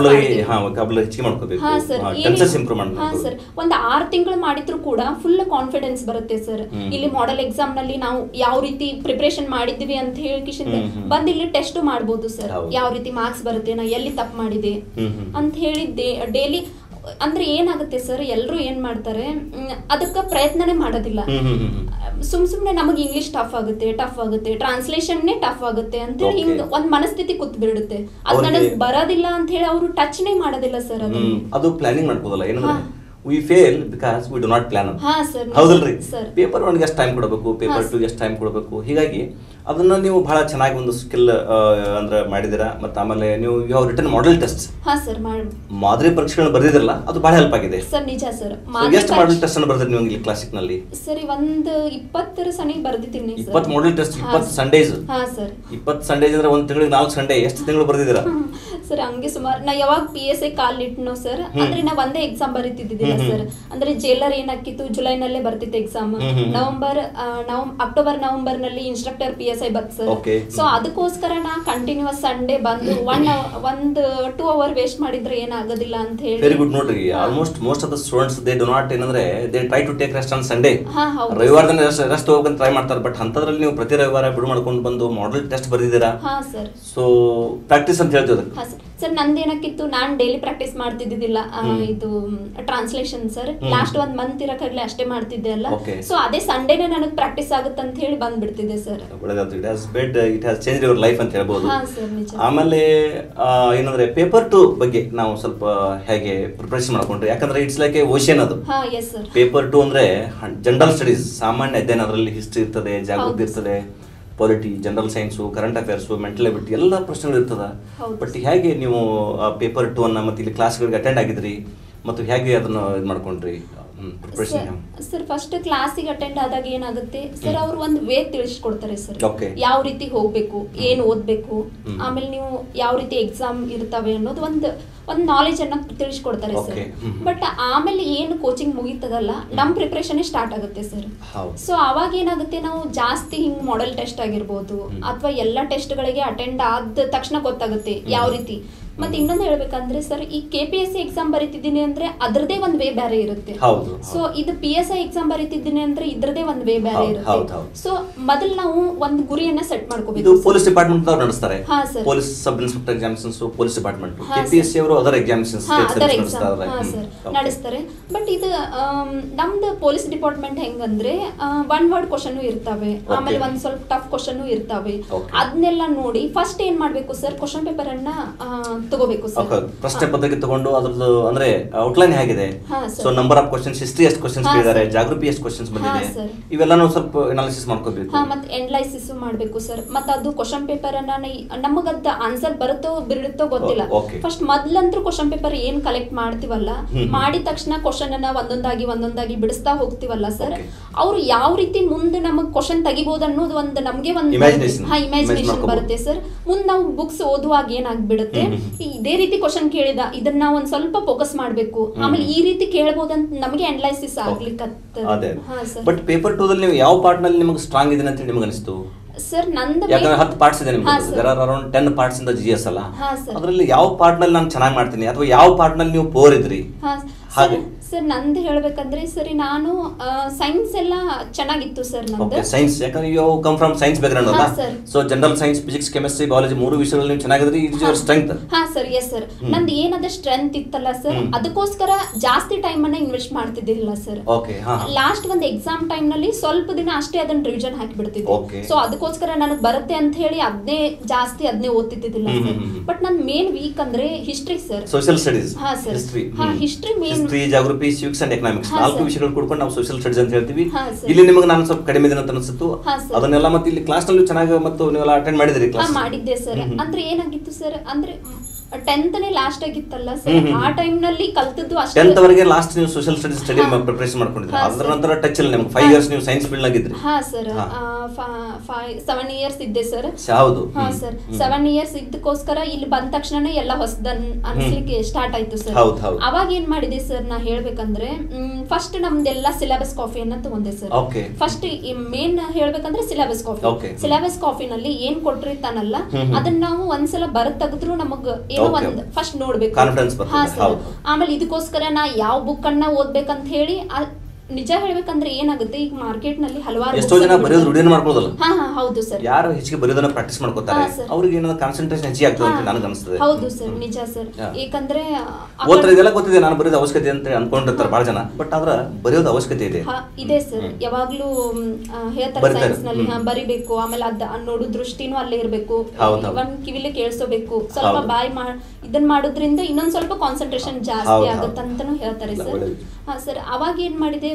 S2: ಒಂದ್ 6 ತಿಂಗಳು ಮಾಡಿದ್ರು ಕೂಡ ಫುಲ್ ಕಾನ್ಫಿಡೆನ್ಸ್ ಬರುತ್ತೆ ಸರ್. ಇಲ್ಲಿ ಮಾಡೆಲ್ ಎಕ್ಸಾಮ್ ನಲ್ಲಿ ನಾವು ಯಾವ ರೀತಿ ಪ್ರಿಪರೇಷನ್ ಮಾಡಿದ್ವಿ ಅಂತ ಹೇಳಿ ಬಂದ್ ಇಲ್ಲಿ ಟೆಸ್ಟ್ ಮಾಡಬಹುದು ಸರ್. ಯಾವ ರೀತಿ ಮಾರ್ಕ್ಸ್ ಬರುತ್ತೆ, ನಾ ಎಲ್ಲಿ ತಪ್ಪು ಮಾಡಿದೆ ಅಂತ ಹೇಳಿ ಡೈಲಿ. ಅಂದ್ರೆ ಏನಾಗುತ್ತೆ ಸರ್, ಎಲ್ರು ಏನ್ ಮಾಡ್ತಾರೆ ಅದಕ್ಕ ಪ್ರಯತ್ನನೇ ಮಾಡೋದಿಲ್ಲ. ಸುಮ್ನೆ ನಮಗ್ ಇಂಗ್ಲಿಷ್ ಟಫ್ ಆಗುತ್ತೆ ಟ್ರಾನ್ಸ್ಲೇಷನ್ ಟಫ್ ಆಗುತ್ತೆ ಅಂತ ಹೇಳಿ ಹಿಂಗ್ ಒಂದ್ ಮನಸ್ಥಿತಿ ಕೂತ್ ಬಿಡುತ್ತೆ. ಅದ್ ನನಗ್ ಬರೋದಿಲ್ಲ ಅಂತ ಹೇಳಿ ಅವರು ಟಚ್ನೇ ಮಾಡೋದಿಲ್ಲ ಸರ್.
S1: ಅದು ಪ್ಲಾನಿಂಗ್ ಮಾಡ್ಬೋದಲ್ಲ, ಏನಂದ್ರೆ we fail because we do not plan. ಹೌದಲ್ರಿ? ಪೇಪರ್ 1 ಗೆ ಎಷ್ಟು ಟೈಮ್ ಕೊಡಬೇಕು, ಪೇಪರ್ 2 ಗೆ ಎಷ್ಟು ಟೈಮ್ ಕೊಡಬೇಕು. ಹೀಗಾಗಿ ಅದನ್ನ ನೀವು ಬಹಳ ಚೆನ್ನಾಗಿ ಒಂದು ಸ್ಕಿಲ್ ಅಂದ್ರೆ ಮಾಡಿದಿರಾ. ಮತ್ತೆ ಆಮೇಲೆ ನೀವು ಯಾವ ರಿಟರ್ನ್ ಮಾಡೆಲ್ ಟೆಸ್ಟ್ ಮಾದರಿ ಪರೀಕ್ಷೆಗಳನ್ನು ಬರೆದಿದ್ರಲ್ಲ, ಅದು ಬಹಳ ಹೆಲ್ಪ್ ಆಗಿದೆ
S2: ಸರ್. ನಿಜ ಸರ್.
S1: ಎಷ್ಟು ಮಾಡೆಲ್ ಟೆಸ್ಟ್ ಅನ್ನು ಬರೆದ್ರಿ ನೀವು ಇಲ್ಲಿ ಕ್ಲಾಸಿಕ್ ನಲ್ಲಿ?
S2: ಸರಿ, ಒಂದು 20 ಸನಿ ಬರೆದಿದ್ದೀನಿ ಸರ್.
S1: 20 model test, 20 Sundays. ಹಾ ಸರ್. 20 ಸಂಡೇಸ್ ಅಂದ್ರೆ ಒಂದು ತಿಂಗಳಿಗೆ 4 ಸಂಡೇ. ಎಷ್ಟು ತಿಂಗಳು ಬರೆದಿದ್ದೀರಾ
S2: ಸರ್ ಹಂಗೆ ಸುಮಾರು ನಾ ಯಾವಾಗ PSI ಕಾಲಿಟ್ನೋ ಸರ್ ಅಂದ್ರೆ ನಾ ಒಂದೇ ಎಕ್ಸಾಮ್ ಬರೀತಿದ್ದಿಲ್ಲ ಸರ್. ಅಂದ್ರೆ ಜೈಲರ್ ಏನಾಕಿತ್ತು ಜುಲೈನಲ್ಲೇ ಬರ್ತಿತ್ತು ಎಕ್ಸಾಮ್, ಅಕ್ಟೋಬರ್ ನವೆಂಬರ್ ನಲ್ಲಿ ಇನ್ಸ್ಟ್ರಕ್ಟರ್ PSI ಬತ್ ಸರ್. ಸೊ ಅದಕ್ಕೋಸ್ಕರ ನಾ ಕಂಟಿನ್ಯೂಸ್ ಸಂಡೇ ಬಂದು 1-2 ಅವರ್ ವೇಸ್ಟ್ ಮಾಡಿದ್ರೆ ಏನಾಗೋದಿಲ್ಲ ಅಂತ ಹೇಳಿ.
S1: ವೆರಿ ಗುಡ್ ನೋಡ್ರಿ. Almost most of the students they do not ಏನಂದ್ರೆ they try to take rest on Sunday. ರವಿವಾರದಿಂದ ರೆಸ್ಟ್ ಹೋಗಂತ ಟ್ರೈ ಮಾಡ್ತಾರೆ. ಬಟ್ ಅಂತದ್ರಲ್ಲಿ ನೀವು ಪ್ರತಿ ರವಿವಾರ ಬಿಡು ಮಾಡ್ಕೊಂಡು ಬಂದು ಮಾಡೆಲ್ ಟೆಸ್ಟ್ ಬರೆದಿದ್ದೀರಾ. ಸೊ ಪ್ರಾಕ್ಟೀಸ್ ಅಂತ ಹೇಳ್ತೀವಿ
S2: ಸರ್. ನಂದೇನಕ್ಕಿತ್ತು, ನಾನ್ ಡೈಲಿ ಪ್ರಾಕ್ಟೀಸ್ ಮಾಡ್ತಿದ್ದಿಲ್ಲ ಇದು ಟ್ರಾನ್ಸ್ಲೇಷನ್ ಸರ್. ಲಾಸ್ಟ್ 1 ಮಂತ್ ಇರಕಾಗ್ಲೇ ಅಷ್ಟೇ ಮಾಡ್ತಿದ್ದೆ ಅಲ್ಲ. ಸೊ ಅದೇ ಸಂಡೇನೇ ನನಗೆ ಪ್ರಾಕ್ಟೀಸ್ ಆಗುತ್ತೆ ಅಂತ ಹೇಳಿ ಬಂದ್ಬಿಡ್ತಿದ್ದೆ sir.
S1: It has change your life ಅಂತ ಹೇಳ್ಬೋದು. ಆಮೇಲೆ ಏನಂದ್ರೆ ಪೇಪರ್ 2 ಬಗ್ಗೆ ನಾವು ಸ್ವಲ್ಪ ಹೇಗೆ ಪ್ರಿಪರೇಷನ್ ಮಾಡ್ಕೊಂಡ್ರಿ? ಯಾಕಂದ್ರೆ ಇಟ್ಸ್ ಲೈಕ್ ಎ ಓಷನ್ ಅದು. ಪೇಪರ್ 2 ಅಂದ್ರೆ ಜನರಲ್ ಸ್ಟಡೀಸ್, ಸಾಮಾನ್ಯ ಅಧ್ಯಯನ. ಅದರಲ್ಲಿ ಹಿಸ್ಟ್ರಿ ಇರ್ತದೆ, ಜಾಗೃತಿ ಇರ್ತದೆ, polity, general science, current affairs, mental ability ಎಲ್ಲ ಪ್ರಶ್ನೆಗಳು ಇರ್ತದ. ಬಟ್ ಹೇಗೆ ನೀವು ಪೇಪರ್ 2 ಅನ್ನ ಮತ್ತೆ ಇಲ್ಲಿ ಕ್ಲಾಸ್ಗಳಿಗೆ ಅಟೆಂಡ್ ಆಗಿದ್ರಿ ಮತ್ತು ಹೇಗೆ ಅದನ್ನ ಇದು ಮಾಡ್ಕೊಂಡ್ರಿ ಪ್ರಿಪರೇಷನ್?
S2: ಸರ್ ಫಸ್ಟ್ ಕ್ಲಾಸಿಗೆ ಅಟೆಂಡ್ ಆದಾಗ ಏನಾಗುತ್ತೆ ಸರ್, ಅವ್ರು ಒಂದು ವೇ ತಿಳಿಸ್ಕೊಡ್ತಾರೆ ಸರ್. ಯಾವ ರೀತಿ ಹೋಗ್ಬೇಕು, ಏನ್ ಓದ್ಬೇಕು, ಆಮೇಲೆ ನೀವು ಯಾವ ರೀತಿ ಎಕ್ಸಾಮ್ ಇರ್ತವೆ ಅನ್ನೋದು ಒಂದು ನಾಲೆಜ್ ಅನ್ನ ತಿಳಿಸ್ಕೊಡ್ತಾರೆ ಸರ್. ಬಟ್ ಆಮೇಲೆ ಏನು ಕೋಚಿಂಗ್ ಮುಗೀತದಲ್ಲ, ನಮ್ ಪ್ರಿಪರೇಷನ್ ಸ್ಟಾರ್ಟ್ ಆಗುತ್ತೆ ಸರ್. ಸೊ ಅವಾಗ ಏನಾಗುತ್ತೆ, ನಾವು ಜಾಸ್ತಿ ಹಿಂಗ್ ಮಾಡೆಲ್ ಟೆಸ್ಟ್ ಆಗಿರ್ಬೋದು ಅಥವಾ ಎಲ್ಲ ಟೆಸ್ಟ್ ಗಳಿಗೆ ಅಟೆಂಡ್ ಆದ ತಕ್ಷಣ ಗೊತ್ತಾಗುತ್ತೆ ಯಾವ ರೀತಿ. ಮತ್ತೆ ಇನ್ನೊಂದು ಹೇಳ್ಬೇಕಂದ್ರೆ ಸರ್, ಈ KPSC ಎಕ್ಸಾಮ್ ಬರೀತಿದ್ದೀನಿ ಅಂದ್ರೆ ಅದ್ರದೇ ಒಂದ್ ವೇ ಬೇರೆ ಇರುತ್ತೆ. ಸೊ ಇದು PSI ಎಕ್ಸಾಮ್ ಬರೀತಿದ್ದೀನಿ ಅಂದ್ರೆ ಇದ್ರದೇ ಒಂದ್ ವೇ ಬೇರೆ ಇರುತ್ತೆ. ಸೊ ಮೊದಲು ನಾವು ಒಂದ್ ಗುರಿಯನ್ನ ಸೆಟ್ ಮಾಡ್ಕೋಬೇಕು.
S1: ಪೊಲೀಸ್ ಡಿಪಾರ್ಟ್ಮೆಂಟ್ ಅವರು ನಡೆಸ್ತಾರೆ, police sub inspector examinations, police department. KPSC ಅವರು ಅದರ್ ಎಕ್ಸಾಮಿನೇಷನ್ಸ್
S2: ನಡೆಸ್ತಾರೆ. ಬಟ್ ಇದು ನಮ್ದು ಪೊಲೀಸ್ ಡಿಪಾರ್ಟ್ಮೆಂಟ್ ಹೆಂಗಂದ್ರೆ 1 ವರ್ಡ್ ಕ್ವಶನ್ ಇರ್ತವೆ, ಆಮೇಲೆ ಒಂದ್ ಸ್ವಲ್ಪ ಟಫ್ ಕ್ವಶನ್ ಇರ್ತವೆ. ಅದನ್ನೆಲ್ಲ ನೋಡಿ ಫಸ್ಟ್ ಏನ್ ಮಾಡ್ಬೇಕು ಸರ್, ಕ್ವಶನ್ ಪೇಪರ್ ಅನ್ನ ತಗೋಬೇಕು ಸರ್.
S1: ಪ್ರಶ್ನೆ ಪತ್ರಿಕೆ ತಗೊಂಡು ಅದ್ರದ್ದು ಅಂದ್ರೆ ಔಟ್ಲೈನ್ ಹೇಗಿದೆ, so number of questions, history ಎಷ್ಟು ಕ್ವಶನ್ಸ್ ಕೇಳಿದ್ದಾರೆ, ಜಾಗ್ರಫಿ ಎಷ್ಟು ಕ್ವಶನ್ಸ್ ಬಂದಿದೆ, ಇವೆಲ್ಲ ನಾವು ಸ್ವಲ್ಪ ಅನಾಲಿಸಿಸ್ ಮಾಡ್ಕೋಬೇಕು.
S2: ಮತ್ತೆ ಅನಲೈಸಿಸ್ ಮಾಡಬೇಕು ಸರ್. ಮತ್ತೆ ಅದು ಕ್ವಶನ್ ಪೇಪರ್ ಅನ್ನ ನಮಗದ ಆನ್ಸರ್ ಬರುತ್ತೋ ಬಿಡುತ್ತೋ ಗೊತ್ತಿಲ್ಲ. ಫಸ್ಟ್ ಮೊದ್ಲಂತೂ ಕ್ವಶನ್ ಪೇಪರ್ ಏನ್ ಕಲೆಕ್ಟ್ ಮಾಡ್ತೀವಲ್ಲ, ಮಾಡಿದ ತಕ್ಷಣ ಕ್ವಶನ್ ಅನ್ನ ಒಂದೊಂದಾಗಿ ಬಿಡಿಸ್ತಾ ಹೋಗ್ತಿವಲ್ಲ ಸರ್, ಅವ್ರು ಯಾವ ರೀತಿ ಮುಂದೆ ನಮಗ್ ಕ್ವಶನ್ ತೆಗಿಬಹುದು ಅನ್ನೋದು ಒಂದು ನಮ್ಗೆ ಒಂದು ಇಮ್ಯಾಜಿನೇಷನ್ ಬರುತ್ತೆ ಸರ್. ಮುಂದೆ ನಾವು ಬುಕ್ಸ್ ಓದುವಾಗ ಏನಾಗ್ಬಿಡುತ್ತೆ, ಇದೇ ರೀತಿ ಕ್ವಶನ್ ಕೇಳಿದ ಇದನ್ನ ನಾವು ಒಂದ್ ಸ್ವಲ್ಪ ಫೋಕಸ್ ಮಾಡ್ಬೇಕು, ಆಮೇಲೆ ಈ ರೀತಿ ಕೇಳಬಹುದಂತ ನಮಗೆ ಅನಲೈಸಿಸ್ ಆಗ್ಲಿಕ್ಕೆ.
S1: ಬಟ್ ಪೇಪರ್ 2 ದಲ್ಲಿ ನೀವು ಯಾವ ಪಾರ್ಟ್ ನಲ್ಲಿ ನಿಮಗೆ ಸ್ಟ್ರಾಂಗ್ ಇದೆ ಅಂತ ನಿಮಗೆ ಅನಿಸ್ತು
S2: ಸರ್? ನಂದು
S1: ಯಾಕಂದ್ರೆ 10 ಪಾರ್ಟ್ಸ್ ಇದೆ ನಿಮ್ಗೆ, there are around 10 parts in the GS ಅಲ್ಲ. ಅದರಲ್ಲಿ ಯಾವ ಪಾರ್ಟ್ ನಲ್ಲಿ ನಾನು ಚೆನ್ನಾಗಿ ಮಾಡ್ತೀನಿ ಅಥವಾ ಯಾವ ಪಾರ್ಟ್ ನಲ್ಲಿ ನೀವು ಪೋರ್ ಇದ್ರಿ? ಹಾಗೆ
S2: ಸರ್ ನಂದು ಹೇಳ್ಬೇಕಂದ್ರೆ ಸರಿ, ನಾನು ಸೈನ್ಸ್ ಎಲ್ಲ ಚೆನ್ನಾಗಿತ್ತು ಸರ್. ನಂದು
S1: ಸೈನ್ಸ್, ಯಾಕಂದ್ರೆ you come from science background ಅಲ್ಲ. So general science, physics, chemistry, biology 3 ವಿಷಯಗಳಲ್ಲಿ ನೀವು ಚೆನ್ನಾಗಿದ್ರಿ. It is your strength.
S2: Sir yes sir, ನಂದು ಏನದ ಸ್ಟ್ರೆಂತ್ ಇತ್ತಲ್ಲ ಸರ್, ಅದಕ್ಕೋಸ್ಕರ ಜಾಸ್ತಿ ಟೈಮ್ ಅನ್ನ ಇನ್ವೆಸ್ಟ್ ಮಾಡ್ತಿದ್ದಿಲ್ಲ ಸರ್. ಲಾಸ್ಟ್ ಒಂದು ಎಕ್ಸಾಮ್ ಟೈಮ್ ನಲ್ಲಿ ಸ್ವಲ್ಪ ದಿನ ಅಷ್ಟೇ ಅದನ್ನ ರಿವಿಷನ್ ಹಾಕಿ ಬಿಡ್ತಿದ್ದೆ. ಸೊ ಅದಕ್ಕೋಸ್ಕರ ನನಗೆ ಬರುತ್ತೆ ಅಂತ ಹೇಳಿ ಅದನ್ನೇ ಓದ್ತಿದ್ದಿಲ್ಲ ಸರ್. ಬಟ್ ನನ್ ಮೇನ್ ವೀಕ್ ಅಂದ್ರೆ history sir,
S1: social studies.
S2: History main,
S1: geography, civics and economics 4 ವಿಷಯಗಳು ಕೂಡ್ಕೊಂಡು ನಾವು ಸೋಶಿಯಲ್ ಸ್ಟಡೀಸ್ ಅಂತ ಹೇಳ್ತೀವಿ. ಇಲ್ಲಿ ನಿಮಗೆ ನಾನು ಸ್ವಲ್ಪ ಕಡಿಮೆ ದಿನ ಅಂತ ಅನಿಸುತ್ತು. ಅದನ್ನೆಲ್ಲ ಮತ್ತೆ ಇಲ್ಲಿ ಕ್ಲಾಸ್ ನಲ್ಲಿ ಚೆನ್ನಾಗಿ ಮತ್ತು ನೀವೆಲ್ಲ ಅಟೆಂಡ್ ಮಾಡಿದ್ರಿ? ಕ್ಲಾಸ್ ಮಾಡಿದ್ದೆ
S2: ಸರ್. ಅಂದ್ರೆ ಏನಾಗಿತ್ತು ಸರ್, ಅಂದ್ರೆ 10th ಲಾಸ್ಟ್ ಆಗಿತ್ತಲ್ಲ ಸರ್, ಆ ಟೈಮ್ ನಲ್ಲಿ ಕಲ್ತದ್ದು ಅಷ್ಟೇ.
S1: 10th ವರೆಗೆ ಲಾಸ್ಟ್ ನೀವು ಸೋಶಿಯಲ್ ಸ್ಟಡೀಸ್ ಪ್ರಿಪರೇಷನ್ ಮಾಡ್ಕೊಂಡಿದ್ರಿ. ಅದರ ನಂತರ ಟಚ್ ಅಲ್ಲಿ ನಿಮಗೆ 5 ಇಯರ್ಸ್ ನೀವು ಸೈನ್ಸ್ ಫೀಲ್ಡ್ ಆಗಿದ್ರಿ.
S2: ಸರ್ 7 ಇಯರ್ಸ್ ಇದ್ದೆ ಸರ್.
S1: ಹೌದು
S2: ಸರ್ 7 ಇಯರ್ಸ್ ಇದ್ದಕ್ಕೋಸ್ಕರ ಇಲ್ಲಿ ಬಂದ ತಕ್ಷಣ ಎಲ್ಲ ಹೊಸದ ಅನ್ಸ್ಲಿಕ್ಕೆ ಸ್ಟಾರ್ಟ್ ಆಯ್ತು ಸರ್. ಅವಾಗ ಏನ್ ಮಾಡಿದೆ ಸರ್, ನಾ ಹೇಳ್ಬೇಕಂದ್ರೆ ಫಸ್ಟ್ ನಮ್ದೆಲ್ಲ ಸಿಲೆಬಸ್ ಕಾಫಿ ಅನ್ನ ತಗೊಂಡೆ ಸರ್. ಫಸ್ಟ್ ಮೇನ್ ಹೇಳ್ಬೇಕಂದ್ರೆ ಸಿಲೆಬಸ್ ಕಾಫಿ. ಸಿಲೆಬಸ್ ಕಾಫಿನಲ್ಲಿ ಏನ್ ಕೊಟ್ಟಿರ್ತಾನಲ್ಲ ಅದನ್ನ ನಾವು ಒಂದ್ಸಲ ಬರದ್ ತೆಗೆದ್ರು ನಮಗ್ ಏನೋ ಒಂದ್ ಫಸ್ಟ್ ನೋಡ್ಬೇಕು. ಆಮೇಲೆ ಇದಕ್ಕೋಸ್ಕರ ನಾ ಯಾವ ಬುಕ್ ಅನ್ನ ಓದ್ಬೇಕಂತ ಹೇಳಿ ನಿಜ ಹೇಳ್ಬೇಕಂದ್ರೆ ಏನಾಗುತ್ತೆ, ಈಗ ಮಾರ್ಕೆಟ್ ನಲ್ಲಿ ಹಲವಾರು
S1: ಎಷ್ಟೋ ಜನ ಬರೆಯೋದು ರೂಢಿನ ಮಾಡ್ಕೊಳ್ಳೋದಲ್ಲ.
S2: ಹೌದು ಸರ್.
S1: ಯಾರು ಹೆಚ್ಚಿಗೆ ಬರೆಯೋದನ್ನ ಪ್ರಾಕ್ಟೀಸ್ ಮಾಡ್ಕೊತಾರೆ ಅವ್ರಿಗೆ ಏನಾದ್ರು ಕಾನ್ಸಂಟ್ರೇಷನ್ ಹೆಚ್ಚಿಗೆ ಆಗ್ತದೆ ಅಂತ ನನಗೆ ಅನಿಸ್ತದೆ.
S2: ಹೌದು ಸರ್, ನಿಜ ಸರ್. ಯಾಕಂದ್ರೆ
S1: ಓದ್ತಾರೆ, ಇದೆಲ್ಲ ಗೊತ್ತಿದೆ, ನಾನು ಬರೆಯೋದು ಅವಶ್ಯಕತೆ ಅಂತ ಅನ್ಕೊಂಡಿರ್ತಾರೆ ಬಹಳ ಜನ. ಬಟ್ ಆದ್ರ ಬರೆಯೋದು ಅವಶ್ಯಕತೆ
S2: ಇದೆ ಸರ್. ಯಾವಾಗ್ಲೂ ಹೇಳ್ತಾರೆ ಸೈನ್ಸ್ ನಲ್ಲಿ ಬರಿಬೇಕು, ಆಮೇಲೆ ಅದ್ ನೋಡು ದೃಷ್ಟಿನೂ ಅಲ್ಲೇ ಇರ್ಬೇಕು, ಒಂದ್ ಕಿವಿಲೆ ಕೇಳಿಸಬೇಕು, ಸ್ವಲ್ಪ ಬಾಯ್ ಇದನ್ ಮಾಡೋದ್ರಿಂದ ಇನ್ನೊಂದ್ ಸ್ವಲ್ಪ ಕಾನ್ಸಂಟ್ರೇಷನ್ ಜಾಸ್ತಿ ಆಗುತ್ತಂತಾನು ಹೇಳ್ತಾರೆ ಸರ್. ಸರ್ ಅವಾಗ ಏನ್ ಮಾಡಿದೆ,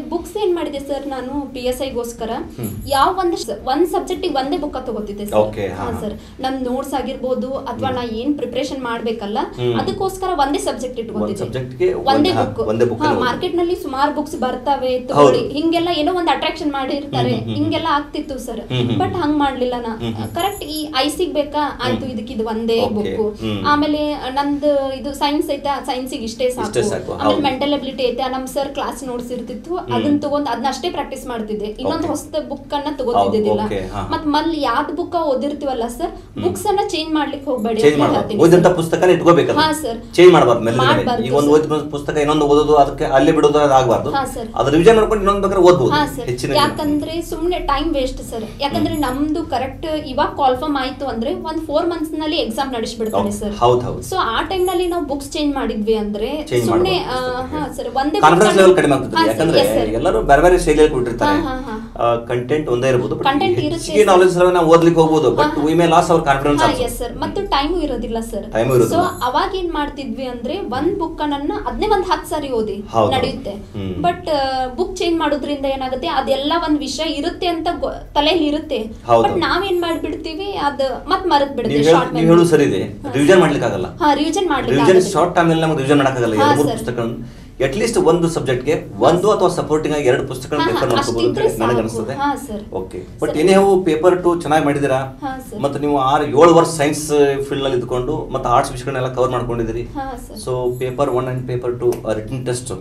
S2: ಬುಕ್ಸ್ ಏನ್ ಮಾಡಿದೆ ಸರ್, ನಾನು PSI ಗೋಸ್ಕರ ಯಾವ ಒಂದ್ ಸಬ್ಜೆಕ್ಟಿಗೆ ಒಂದೇ ಬುಕ್ ತಗೋತಿದ್ದೆ ಸರ್. ನಮ್ ನೋಟ್ಸ್ ಆಗಿರ್ಬೋದು ಅಥವಾ ನಾ ಏನ್ ಪ್ರಿಪರೇಷನ್ ಮಾಡ್ಬೇಕಲ್ಲ ಅದಕ್ಕೋಸ್ಕರ ಒಂದೇ ಸಬ್ಜೆಕ್ಟ್ ಇಟ್ಕೊಂಡಿದ್ದೆ, ಒಂದೇ ಬುಕ್. ಮಾರ್ಕೆಟ್ ನಲ್ಲಿ ಸುಮಾರು ಬುಕ್ಸ್ ಬರ್ತವೆ ತಗೊಳ್ಳಿ, ಹಿಂಗೆಲ್ಲ ಏನೋ ಒಂದ್ ಅಟ್ರಾಕ್ಷನ್ ಮಾಡಿರ್ತಾರೆ, ಹಿಂಗೆಲ್ಲ ಆಗ್ತಿತ್ತು ಸರ್. ಬಟ್ ಹಂಗ್ ಮಾಡ್ಲಿಲ್ಲ ನಾ. ಕರೆಕ್ಟ್ ಈ ಐಸಿಗ್ ಬೇಕಾ, ಆಯ್ತು ಇದಕ್ಕಿದು ಒಂದೇ ಬುಕ್. ಆಮೇಲೆ ನಂದು ಇದು ಸೈನ್ಸ್ ಐತೆ, ಸೈನ್ಸಿಗೆ ಇಷ್ಟೇ ಸಾಕು. ಆಮೇಲೆ ಮೆಂಟಲ್ ಎಬಿಲಿಟಿ ಐತೆ, ನಮ್ ಸರ್ ಕ್ಲಾಸ್ ನೋಟ್ಸ್ ಇರ್ತಿತ್ತು, ಅದನ್ನ ತಗೊಂಡ್ ಅದನ್ನ ಅಷ್ಟೇ ಪ್ರಾಕ್ಟೀಸ್ ಮಾಡ್ತಿದ್ದೆ. ಇನ್ನೊಂದು ಹೊಸ ಬುಕ್ ಅನ್ನ ತಗೋತಿದ್ದಿಲ್ಲ. ಮತ್ ಮಲ್ಲಿ ಯಾವ್ದು ಬುಕ್ ಓದಿರ್ತೀವಲ್ಲ ಸರ್, ಬುಕ್ಸ್ ಅನ್ನ ಚೇಂಜ್ ಮಾಡ್ಲಿಕ್ಕೆ ಹೋಗ್ಬೇಡಿ.
S1: ಪುಸ್ತಕ ಇಟ್ಕೋಬೇಕು.
S2: ಹಾ ಸರ್,
S1: ಚೇಂಜ್ ಮಾಡಬಾರ್ದು. ಈಗ ಒಂದು ಓದಿದ ಪುಸ್ತಕ ಇನ್ನೊಂದು ಓದೋದು ಅದಕ್ಕೆ ಅಲ್ಲೇ ಬಿಡೋದು ಆಗಬಾರ್ದು. ಅದು ರಿವಿಷನ್ ಮಾಡ್ಕೊಂಡು ಇನ್ನೊಂದು ಬೇಕಾದ್ರೆ ಓದ್ಬೋದು.
S2: ಯಾಕಂದ್ರೆ ಸುಮ್ನೆ ಟೈಮ್ ವೇಸ್ಟ್ ಸರ್. ಯಾಕಂದ್ರೆ ನಮ್ದು ಕರೆಕ್ಟ್ ಇವಾಗ ಕಾಲ್ಫರ್ಮ್ ಆಯ್ತು ಅಂದ್ರೆ ಒಂದ್ 4 months ನಲ್ಲಿ ಎಕ್ಸಾಮ್ ನಡೆಸ್ಬಿಡ್ತಾರೆ ಸರ್. ಸೊ ಆ ಟೈಮ್ ನಲ್ಲಿ ನಾವು ಬುಕ್ಸ್ ಚೇಂಜ್ ಮಾಡಿದ್ವಿ ಅಂದ್ರೆ ಸುಮ್ನೆ ಸರ್ ಒಂದೇ
S1: ಕಾನ್ಫಿಡೆನ್ಸ್ ಲೆವೆಲ್ ಕಡಿಮೆ ಆಗ್ತದೆ. ಯಾಕಂದ್ರೆ ಎಲ್ಲರೂ ಬೇರೆ ಬೇರೆ ಶೈಲಿಯಲ್ಲಿ ಕೊಟ್ಟಿರ್ತಾರೆ, ಕಂಟೆಂಟ್ ಒಂದೇ ಇರಬಹುದು,
S2: ಕಂಟೆಂಟ್ ಇರುತ್ತೆ,
S1: ನಾಲೆಜ್ ನಾವು ಓದ್ಲಿಕ್ಕೆ ಹೋಗಬಹುದು, but we may lose our confidence.
S2: Yes sir, ಮತ್ತು ಟೈಮ್ ಇರೋದಿಲ್ಲ ಸರ್. ಸೊ ಅವಾಗ ಏನ್ ಮಾಡ್ತಿದ್ವಿ ಅಂದ್ರೆ ಒಂದ್ ಬುಕ್ ಅನ್ನ ಅದನ್ನೇ ಒಂದ್ 10 ಸಾರಿ ಓದಿ ನಡೆಯುತ್ತೆ. ಬಟ್ ಬುಕ್ ಚೇಂಜ್ ಮಾಡೋದ್ರಿಂದ ಏನಾಗುತ್ತೆ, ಅದೆಲ್ಲ ಒಂದ್ ವಿಷಯ ಇರುತ್ತೆ ಅಂತ ತಲೆಯಲ್ಲಿ ಇರುತ್ತೆ, ಬಟ್ ನಾವೇನ್ ಮಾಡ್ಬಿಡ್ತೀವಿ ಅದು ಮತ್ ಮರೆತ್ ಬಿಡುತ್ತೆ. ಶಾರ್ಟ್
S1: ಹೇಳು ಸರಿ ಇದೆ, ರಿವಿಷನ್ ಮಾಡ್ಲಿಕ್ಕೆ ಆಗಲ್ಲ.
S2: ರಿವಿಷನ್
S1: ಶಾರ್ಟ್ ಟೈಮ್ ಅಲ್ಲಿ ನಮಗೆ ರಿವಿಷನ್ ಮಾಡಕ್ಕಾಗಲ್ಲ. 2-3 ಪುಸ್ತಕಗಳನ್ನು ಅಟ್ ಲೀಸ್ಟ್ ಒಂದು ಸಬ್ಜೆಕ್ಟ್ಗೆ ಒಂದು ಅಥವಾ ಸಪೋರ್ಟಿಂಗ್ ಆಗಿ 2 ಪುಸ್ತಕಗಳನ್ನು ಪ್ರಿಫರ್ ಮಾಡ್ಕೋಬಹುದು ಅಂತ ನನಗೆ ಅನಿಸುತ್ತೆ. ಓಕೆ, ಬಟ್ ಏನೇವು ಪೇಪರ್ 2 ಚೆನ್ನಾಗಿ ಮಾಡಿದಿರಾ. ಮತ್ತೆ ನೀವು 6-7 ವರ್ಷ ಸೈನ್ಸ್ ಫೀಲ್ಡ್ ನಲ್ಲಿ ಇದ್ಕೊಂಡು ಮತ್ತೆ ಆರ್ಟ್ಸ್ ವಿಷಯಗಳನ್ನೆಲ್ಲ ಕವರ್ ಮಾಡ್ಕೊಂಡಿದ್ದೀರಿ. So paper 1 and paper 2 written test.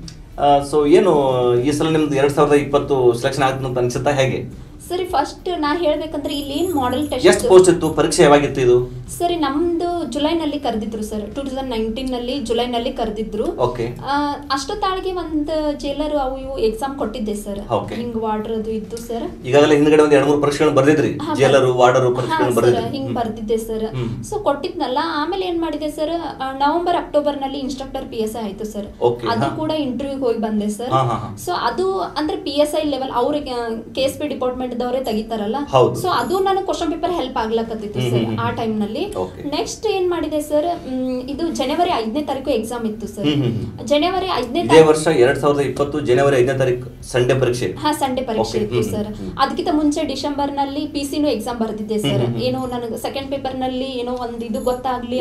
S1: So ಏನು ಈ ಸಲ ನಿಮ್ದು 2020 ಸೆಲೆಕ್ಷನ್ ಆಗುತ್ತೆ ಅಂತ ಅನ್ಸುತ್ತಾ, ಹೇಗೆ?
S2: ಸರಿ, ಫಸ್ಟ್ ನಾ ಹೇಳ್ಬೇಕಂದ್ರೆ ಇಲ್ಲಿ ಏನ್ ಮಾಡೆಲ್ ಟೆಸ್ಟ್,
S1: ಎಷ್ಟು ಪೋಸ್ಟ್ ಇತ್ತು, ಪರೀಕ್ಷೆ ಯಾವಾಗಿತ್ತು ಇದು?
S2: ಸರಿ, ನಮ್ದು ಜುಲೈನಲ್ಲಿ ಕರೆದಿದ್ರು ಸರ್. 2019 ನಲ್ಲಿ ಜುಲೈನಲ್ಲಿ ಕರೆದಿದ್ರು. ಅಷ್ಟೊತ್ತಾಳಿಗೆ ಒಂದು ಜೈಲರ್ ಅವು ಇವು ಎಕ್ಸಾಮ್ ಕೊಟ್ಟಿದ್ದೆ ಸರ್. ಹಿಂಗ್ ವಾರ್ಡರ್ ಅದು ಇದ್ದು ಸರ್.
S1: ಈಗಾಗಲೇ ಹಿಂದ್ಗಡೆ ಒಂದು 2-3 ಪರೀಕ್ಷೆಗಳು ಬರ್ದಿದ್ರಿ, ಜೈಲರ್ ವಾರ್ಡರ್ ಪರೀಕ್ಷೆಗಳು ಬರ್ದಿದ್ರಿ.
S2: ಹಿಂಗ್ ಬರ್ದಿದ್ದೆ ಸರ್. ಸೊ ಕೊಟ್ಟಿದ್ನಲ್ಲ, ಆಮೇಲೆ ಏನ್ ಮಾಡಿದೆ ಸರ್, ನವೆಂಬರ್ ಅಕ್ಟೋಬರ್ ನಲ್ಲಿ ಇನ್ಸ್ಟ್ರಕ್ಟರ್ PSI ಆಯ್ತು ಸರ್. ಅದು ಕೂಡ ಇಂಟರ್ವ್ಯೂ ಹೋಗಿ ಬಂದೆ ಸರ್. ಸೊ ಅದು ಅಂದ್ರೆ PSI ಲೆವೆಲ್ ಅವ್ರಿಗೆ KSP ಡಿಪಾರ್ಟ್ಮೆಂಟ್ ದವರೇ ತೆಗಿತಾರಲ್ಲ. ಸೊ ಅದು ನಾನು ಕ್ವಶನ್ ಪೇಪರ್ ಹೆಲ್ಪ್ ಆಗ್ಲಕತ್ತಿತ್ತು ಸರ್ ಆ ಟೈಮ್ ನಲ್ಲಿ. ನೆಕ್ಸ್ಟ್ ಏನ್ ಮಾಡಿದೆ ಸರ್, ಇದು ಜನವರಿ 5ನೇ ತಾರೀಕು ಎಕ್ಸಾಮ್ ಇತ್ತು ಸರ್. ಜನವರಿ 5ನೇ ತಾರೀಕು
S1: ವರ್ಷ 2020 ಜನವರಿ 5ನೇ ತಾರೀಕು ಸಂಡೇ ಪರೀಕ್ಷೆ.
S2: ಸಂಡೇ ಪರೀಕ್ಷೆ ಇತ್ತು ಸರ್. ಅದಕ್ಕಿಂತ ಮುಂಚೆ ಡಿಸೆಂಬರ್ ನಲ್ಲಿ PC ನು ಎಕ್ಸಾಮ್ ಬರ್ದಿದ್ದೆ ಸರ್. ಏನೋ ನನಗೆ ಸೆಕೆಂಡ್ ಪೇಪರ್ ನಲ್ಲಿ ಏನೋ ಒಂದು ಇದು ಗೊತ್ತಾಗ್ಲಿ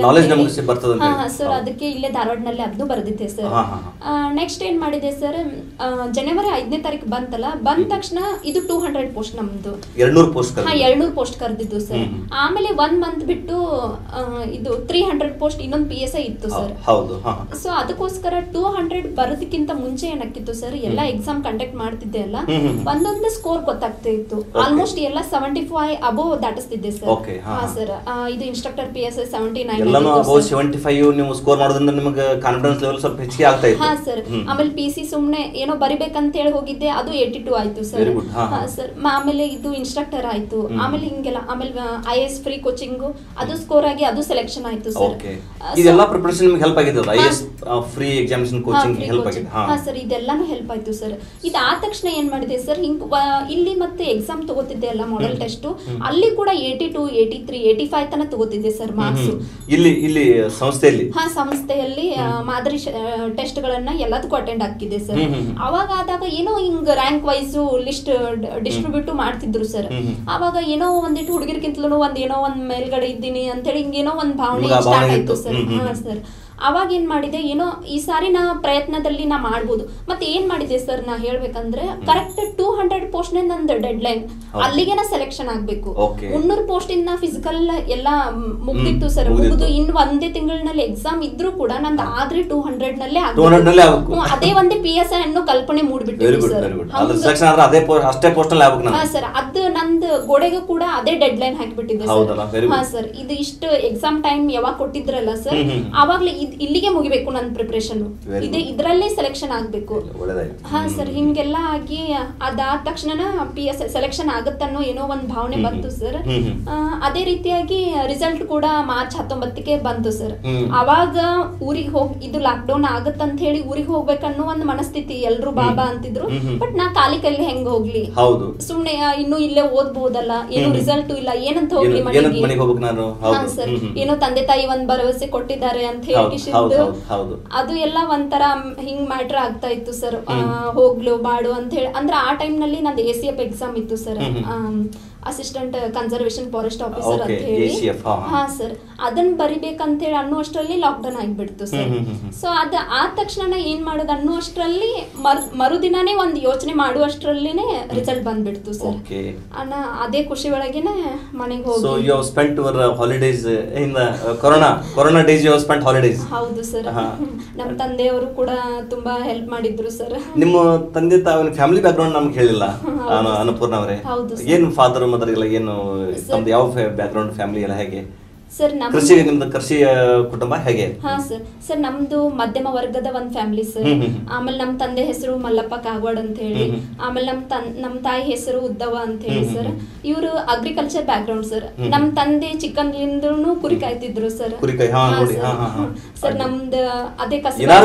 S2: ಸರ್, ಅದಕ್ಕೆ ಇಲ್ಲೇ ಧಾರವಾಡನಲ್ಲಿ ಅದನ್ನು ಬರ್ದಿದ್ದೆ ಸರ್. ನೆಕ್ಸ್ಟ್ ಏನ್ ಮಾಡಿದೆ ಸರ್, ಜನವರಿ 5ನೇ ತಾರೀಕು ಬಂತಲ್ಲ, ಬಂದ ತಕ್ಷಣ ಇದು 200 ಪೋಸ್ಟ್ ನಮ್ದು 200 ಪೋಸ್ಟ್ ಕರೆದಿದ್ದು ಸರ್. ಆಮೇಲೆ 1 ಮಂತ್ ಬಿಟ್ಟು ಇದು 300 ಪೋಸ್ಟ್ ಇನ್ನೊಂದು PSI ಇತ್ತು ಸರ್. ಸೊ ಅದಕ್ಕೋಸ್ಕರ 200 ಬರೋದಕ್ಕಿಂತ ಮುಂಚೆ ಏನಾಕಿತ್ತು ಸರ್, ಎಲ್ಲ ಎಕ್ಸಾಮ್ ಕಂಡಕ್ಟ್ ಮಾಡ್ತಿದ್ದೆ ಅಲ್ಲ, ಒಂದೊಂದು ಸ್ಕೋರ್ ಗೊತ್ತಾಗ್ತಾ ಇತ್ತು. ಆಲ್ಮೋಸ್ಟ್ ಎಲ್ಲ 75 ಅಬೋವ್ ದಾಟಿಸ್ತಿದ್ದೆ ಸರ್. ಸರ್ ಇದು ಇನ್ಸ್ಟ್ರಕ್ಟರ್ PSI
S1: 79 ನೀವು ಸ್ಕೋರ್ ಮಾಡೋದ್ರಿಂದ ನಿಮಗೆ ಕಾನ್ಫಿಡೆನ್ಸ್ ಲೆವೆಲ್ ಸ್ವಲ್ಪ ಹೆಚ್ಚಿಗೆ ಆಗ್ತಾ ಇತ್ತು.
S2: ಸರ್ ಆಮೇಲೆ PC ಸುಮ್ನೆ ಏನೋ ಬರಿಬೇಕಂತ ಹೇಳಿ ಹೋಗಿದ್ದೆ, ಅದು 82 ಆಯ್ತು ಸರ್. ಸರ್ ಆಮೇಲೆ ಇದು ಇನ್ಸ್ಟ್ರಕ್ಟರ್ ಆಯ್ತು. ಆಮೇಲೆ ಹಿಂಗೆಲ್ಲ ಆಮೇಲೆ IAS ಫ್ರೀ ಕೋಚಿಂಗ್ ಅದು ಸ್ಕೋರ್ ಆಗಿ ಅದು ಸೆಲೆಕ್ಷನ್ ಆಯ್ತು ಸರ್.
S1: ಇದೆಲ್ಲ ಪ್ರಿಪರೇಷನ್ ನಿಮಗೆ ಹೆಲ್ಪ್ ಆಗಿದೆ. IAS free examination coaching help ಆಗಿದೆ.
S2: ಸರ್ ಇದೆಲ್ಲಾನು ಹೆಲ್ಪ್ ಆಯ್ತು ಸರ್. ಇದಾದ ತಕ್ಷಣ ಏನ್ ಮಾಡಿದೆ ಸರ್, ಇಲ್ಲಿ ಮತ್ತೆ ಎಕ್ಸಾಮ್ ತಗೋತಿದ್ದೆ ಅಲ್ಲ ಮಾಡೆಲ್ ಟೆಸ್ಟ್, ಅಲ್ಲಿ ಕೂಡ 82, 83, 85 ತನ ತಗೋತಿದ್ದೆ ಸರ್ ಮಾರ್ಕ್ಸ್.
S1: ಇಲ್ಲಿ
S2: ಸಂಸ್ಥೆಯಲ್ಲಿ ಮಾದರಿ ಟೆಸ್ಟ್ ಗಳನ್ನ ಎಲ್ಲದಕ್ಕೂ ಅಟೆಂಡ್ ಆಗ್ತಿದೆ ಸರ್. ಅವಾಗ ಆದಾಗ ಏನೋ ಹಿಂಗ್ ರ್ಯಾಂಕ್ ವೈಸ್ ಲಿಸ್ಟ್ ಡಿಸ್ಟ್ರಿಬ್ಯೂಟ್ ಮಾಡ್ತಿದ್ರು ಸರ್. ಅವಾಗ ಏನೋ ಒಂದಿಟ್ಟು ಹುಡುಗಿರ್ಕಿಂತಲೂ ಏನೋ ಒಂದ್ ಮೇಲ್ಗಡೆ ಇದ್ದೀನಿ ಅಂತ ಹೇಳಿ ಹಿಂಗೇನೋ ಒಂದ್ ಭಾವನೆ ಸ್ಟಾರ್ಟ್ ಆಯ್ತು ಸರ್. ಸರ್ ಅವಾಗ ಏನ್ ಮಾಡಿದೆ, ಏನೋ ಈ ಸಾರಿ ನಾ ಪ್ರಯತ್ನದಲ್ಲಿ ನಾ ಮಾಡ್ಬೋದು. ಮತ್ತೆ ಏನ್ ಮಾಡಿದೆ ಸರ್, ನಾ ಹೇಳ್ಬೇಕಂದ್ರೆ ಕರೆಕ್ಟ್ 200 ಪೋಸ್ಟ್ ನಂದು ಡೆಡ್ ಲೈನ್, ಅಲ್ಲಿಗೆ ನಾ ಸೆಲೆಕ್ಷನ್ ಆಗ್ಬೇಕು. 300 ಪೋಸ್ಟ್ ಇಂದ ಫಿಸಿಕಲ್ ಎಲ್ಲ ಮುಗ್ದಿತ್ತು ಸರ್. ಮುಗಿದು ಇನ್ನು ಒಂದೇ ತಿಂಗಳಿನಲ್ಲಿ ಎಕ್ಸಾಮ್ ಇದ್ರೂ ಕೂಡ ನಂದು ಆದ್ರೆ 200 ನಲ್ಲೇ ಆಗ್ಬೇಕು. ಅದೇ ಒಂದೇ PSI ಅನ್ನೋ ಕಲ್ಪನೆ ಮೂಡ್ಬಿಟ್ಟಿತ್ತು ಸರ್. ಸರ್ ಅದು ನಂದು ಗೋಡೆಗೂ ಕೂಡ ಅದೇ ಡೆಡ್ ಲೈನ್ ಹಾಕಿಬಿಟ್ಟಿದ್ದೆ ಸರ್. ಸರ್ ಇದು ಇಷ್ಟು ಎಕ್ಸಾಮ್ ಟೈಮ್ ಯಾವಾಗ ಕೊಟ್ಟಿದ್ರಲ್ಲ ಸರ್, ಅವಾಗ್ಲೇ ಇಲ್ಲಿಗೆ ಮುಗಿಬೇಕು ನನ್ನ ಪ್ರಿಪರೇಷನ್, ಇದ್ರಲ್ಲೇ ಸೆಲೆಕ್ಷನ್ ಆಗ್ಬೇಕು. ಸರ್ ಹಿಂಗೆಲ್ಲ ಆಗಿ ಅದಾದ ತಕ್ಷಣ PSI ಸೆಲೆಕ್ಷನ್ ಆಗತ್ತನ್ನೋ ಏನೋ ಒಂದ್ ಭಾವನೆ ಬಂತು ಸರ್. ಅದೇ ರೀತಿಯಾಗಿ ರಿಸಲ್ಟ್ ಕೂಡ ಮಾರ್ಚ್ 19ಕ್ಕೆ ಬಂತು ಸರ್. ಅವಾಗ ಊರಿಗೆ ಇದು ಲಾಕ್ಡೌನ್ ಆಗತ್ತಂತ ಹೇಳಿ ಊರಿಗೆ ಹೋಗ್ಬೇಕನ್ನೋ ಒಂದ್ ಮನಸ್ಥಿತಿ, ಎಲ್ರು ಬಾಬಾ ಅಂತಿದ್ರು. ಬಟ್ ನಾ ಖಾಲಿ ಕೈಲಿ ಹೆಂಗ್ ಹೋಗ್ಲಿ, ಸುಮ್ನೆ ಇನ್ನು ಇಲ್ಲೇ ಓದ್ಬಹುದಲ್ಲ, ಏನು ರಿಸಲ್ಟ್ ಇಲ್ಲ, ಏನಂತ ಹೋಗ್ಲಿ ಮನೆಗೆ. ಸರ್ ಏನೋ ತಂದೆ ತಾಯಿ ಒಂದ್ ಭರವಸೆ ಕೊಟ್ಟಿದ್ದಾರೆ ಅಂತ ಹೇಳಿ ಕಿಶಿಂದು ಅದು ಎಲ್ಲ ಒಂಥರ ಹಿಂಗ್ ಮ್ಯಾಟ್ರ್ ಆಗ್ತಾ ಇತ್ತು ಸರ್. ಹೋಗ್ಲು ಬಾಡು ಅಂತ ಹೇಳಿ ಅಂದ್ರೆ ಆ ಟೈಮ್ ನಲ್ಲಿ ನಂದು ACF ಎಕ್ಸಾಮ್ ಇತ್ತು sir, assistant conservation forest officer ಅಂತ ಹೇಳಿ. ಹಾ ಸರ್, ಅದನ್ನ ಬರಿಬೇಕಂತ ಹೇಳಿ ಅನ್ನುವಷ್ಟರಲ್ಲಿ ಲಾಕ್ಡೌನ್ ಆಗಿಬಿಡ್ತು ಸರ್. ಸೊ ಅದ ಆದ ತಕ್ಷಣ ಏನ್ ಮಾಡೋದು ಅನ್ನುವಷ್ಟರಲ್ಲಿ ಮರುದಿನಾನೇ ಒಂದು ಯೋಚನೆ ಮಾಡುವಷ್ಟರಲ್ಲಿನೇ ರಿಸಲ್ಟ್ ಬಂದ್ಬಿಡ್ತು ಸರ್. ಅದೇ ಖುಷಿ ಒಳಗೇನೆ ಮನೆಗೆ ಹೋಗಿ.
S1: So you have spent your holidays in the corona days, you have spent holidays.
S2: ಹೌದು ಸರ್. ನಮ್ಮ ತಂದೆಯವರು ಕೂಡ ತುಂಬಾ ಹೆಲ್ಪ್ ಮಾಡಿದ್ರು ಸರ್.
S1: ನಿಮ್ಮ ತಂದೆ ತಾವಿನ ಫ್ಯಾಮಿಲಿ ಬ್ಯಾಕ್ ಗ್ರೌಂಡ್ ನಮ್ಗೆ ಹೇಳಿಲ್ಲ ಅನ್ನಪೂರ್ಣ ಅವರೇ. ಏನು ಫಾದರ್ ಮದರ್ ಎಲ್ಲ ಏನು ತಮ್ಮದು ಯಾವ ಬ್ಯಾಕ್ ಗ್ರೌಂಡ್ ಫ್ಯಾಮಿಲಿ ಎಲ್ಲ ಹೇಗೆ
S2: ಸರ್?
S1: ನಿಮ್ದು ಕೃಷಿ ಕುಟುಂಬ ಹೇಗೆ?
S2: ಹಾ ಸರ್ ನಮ್ದು ಮಧ್ಯಮ ವರ್ಗದ ಒಂದ್ ಫ್ಯಾಮಿಲಿ ಸರ್. ಆಮೇಲೆ ನಮ್ ತಂದೆ ಹೆಸರು ಮಲ್ಲಪ್ಪ ಕಾಗವಾಡ್ ಅಂತ ಹೇಳಿ, ಆಮೇಲೆ ನಮ್ ತಾಯಿ ಹೆಸರು ಉದ್ದವ ಅಂತ ಹೇಳಿ ಸರ್. ಇವರು ಅಗ್ರಿಕಲ್ಚರ್ ಬ್ಯಾಕ್ ಗ್ರೌಂಡ್ ಸರ್. ನಮ್ ತಂದೆ ಚಿಕ್ಕಂದ್ರಿಂದನು ಕುರಿ ಕಾಯ್ತಿದ್ರು ಸರ್. ಸರ್ ನಮ್ದು ಅದೇ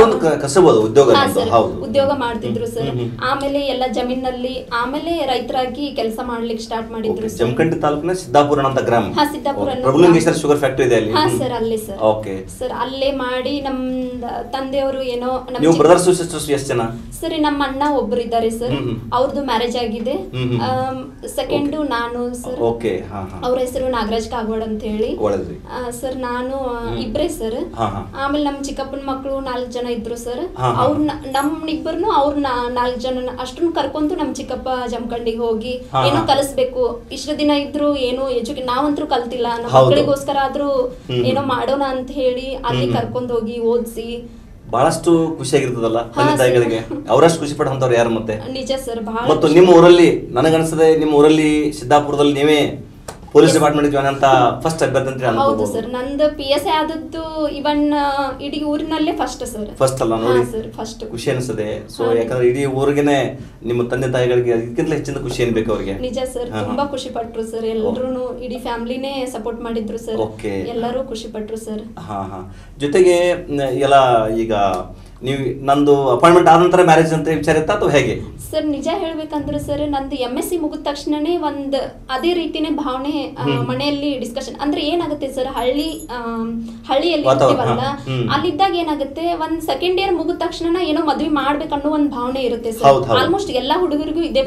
S2: ಉದ್ಯೋಗ ಮಾಡ್ತಿದ್ರು ಸರ್. ಆಮೇಲೆ ಎಲ್ಲ ಜಮೀನಲ್ಲಿ ಆಮೇಲೆ ರೈತರಾಗಿ ಕೆಲಸ ಮಾಡ್ಲಿಕ್ಕೆ ಸ್ಟಾರ್ಟ್ ಮಾಡಿದ್ರು.
S1: ಜಮಖಂಡಿ ತಾಲೂಕಿನ ಸಿದ್ದಾಪುರ ಅಂತ ಗ್ರಾಮ.
S2: ಹಾ, ಸಿದ್ದಾಪುರ
S1: ಶುಗರ್ ಫ್ಯಾಕ್ಟರಿ ಇದೆ ಅಲ್ಲಿ.
S2: ಹಾ ಸರ್, ಅಲ್ಲೇ ಸರ್.
S1: ಓಕೆ
S2: ಸರ್, ಅಲ್ಲೇ ಮಾಡಿ ನಮ್ ತಂದೆಯವರು ಏನೋ
S1: ನೀವು ಬ್ರದರ್ಸ್ ಸಿಸ್ಟರ್ಸ್ ಎಷ್ಟು ಜನ
S2: ಸರಿ? ನಮ್ಮ ಅಣ್ಣ ಒಬ್ರು ಇದ್ದಾರೆ ಸರ್, ಅವ್ರದ್ದು ಮ್ಯಾರೇಜ್ ಆಗಿದೆ. ಸೆಕೆಂಡ್ ನಾನು ಸರ್.
S1: ಓಕೆ.
S2: ಅವ್ರ ಹೆಸರು ನಾಗರಾಜ್ ಕಾಗವಾಡ್ ಅಂತ ಹೇಳಿ ಸರ್. ನಾನು ಇಬ್ರೇ ಸರ್. ಆಮೇಲೆ ನಮ್ ಚಿಕ್ಕಪ್ಪನ ಮಕ್ಕಳು 4 ಜನ ಇದ್ರು ಸರ್. ಅವ್ರ ನಮ್ ಇಬ್ಬರನು ಅವ್ರ 4 ಜನ ಅಷ್ಟನ್ನು ಕರ್ಕೊಂತು ನಮ್ ಚಿಕ್ಕಪ್ಪ ಜಮಖಂಡಿಗೆ ಹೋಗಿ ಏನೋ ಕಲಿಸ್ಬೇಕು. ಇಷ್ಟು ದಿನ ಇದ್ರು ಏನು ನಾವಂತೂ ಕಲ್ತಿಲ್ಲ, ನಮ್ಮ ಮಕ್ಕಳಿಗೋಸ್ಕರ ಆದ್ರೂ ಏನೋ ಮಾಡೋಣ ಅಂತ ಹೇಳಿ ಅಲ್ಲಿ ಕರ್ಕೊಂಡ್ ಹೋಗಿ ಓದಿಸಿ
S1: ಬಹಳಷ್ಟು ಖುಷಿಯಾಗಿರ್ತದಲ್ಲ ತಂದೆ ತಾಯಿಗಳಿಗೆ. ಅವರಷ್ಟು ಖುಷಿ ಪಡುವಂತವ್ರು ಯಾರು ಮತ್ತೆ?
S2: ನಿಜ ಸರ್. ಬಹಳ.
S1: ಮತ್ತು ನಿಮ್ಮ ಊರಲ್ಲಿ ನನಗನ್ಸದೆ ನಿಮ್ಮ ಊರಲ್ಲಿ ಸಿದ್ದಾಪುರದಲ್ಲಿ ನೀವೇ ಪೊಲೀಸ್ ಡಿಪಾರ್ಟ್ಮೆಂಟ್ ಜಾಯ್ನ್ ಅಂತ ಫಸ್ಟ್ ಅಭ್ಯರ್ಥಿ ಅಂತ ಹೇಳ್ಬೋದು.
S2: ಹೌದು ಸರ್, ನಂದು PSI ಆದದ್ದು ಇವನ್ ಇಡೀ ಊರಿನಲ್ಲೇ ಫಸ್ಟ್ ಸರ್.
S1: ಫಸ್ಟ್ ಅಲ್ಲ ನೋಡಿ,
S2: ಫಸ್ಟ್
S1: ಖುಷಿ ಅನಿಸ್ತದೆ. ಸೊ ಯಾಕಂದ್ರೆ ಇಡೀ ಊರಿಗೆನೆ ನಿಮ್ಮ ತಂದೆ ತಾಯಿಗಳಿಗೆ ಅದಕ್ಕಿಂತ ಹೆಚ್ಚಿನ ಖುಷಿ ಏನ್ ಬೇಕು ಅವ್ರಿಗೆ?
S2: ನಿಜ ಸರ್, ತುಂಬಾ ಖುಷಿ ಪಟ್ರು ಸರ್. ಎಲ್ಲರೂ ಇಡೀ ಫ್ಯಾಮಿಲಿನೇ ಸಪೋರ್ಟ್ ಮಾಡಿದ್ರು ಸರ್. ಎಲ್ಲರೂ ಖುಷಿ ಪಟ್ರು ಸರ್.
S1: ಜೊತೆಗೆ ಎಲ್ಲ ಈಗ ನೀವು ನಂದು ಅಪಾಯಿಂಟ್ಮೆಂಟ್ ಆದ ನಂತರ ಮ್ಯಾರೇಜ್ ಅಂತ ವಿಚಾರ ಇತ್ತಾ ಅಥವಾ ಹೇಗೆ
S2: ಸರ್? ನಿಜ ಹೇಳ್ಬೇಕಂದ್ರೆ ಸರ್, ನಂದು MSc ಮುಗಿದ ತಕ್ಷಣನೇ ಒಂದು ಅದೇ ರೀತಿನೇ ಭಾವನೆ ಮನೆಯಲ್ಲಿ ಡಿಸ್ಕಷನ್. ಅಂದ್ರೆ ಏನಾಗುತ್ತೆ ಸರ್, ಹಳ್ಳಿಯಲ್ಲಿ ಇರ್ತೀವಲ್ಲ, ಅಲ್ಲಿದ್ದಾಗ ಏನಾಗುತ್ತೆ, ಒಂದ್ ಸೆಕೆಂಡ್ ಇಯರ್ ಮುಗಿದ ತಕ್ಷಣ ಏನೋ ಮದ್ವೆ ಮಾಡ್ಬೇಕನ್ನೋ ಒಂದ್ ಭಾವನೆ ಇರುತ್ತೆ ಸರ್. ಆಲ್ಮೋಸ್ಟ್ ಎಲ್ಲಾ ಹುಡುಗರಿಗೂ ಇದೇ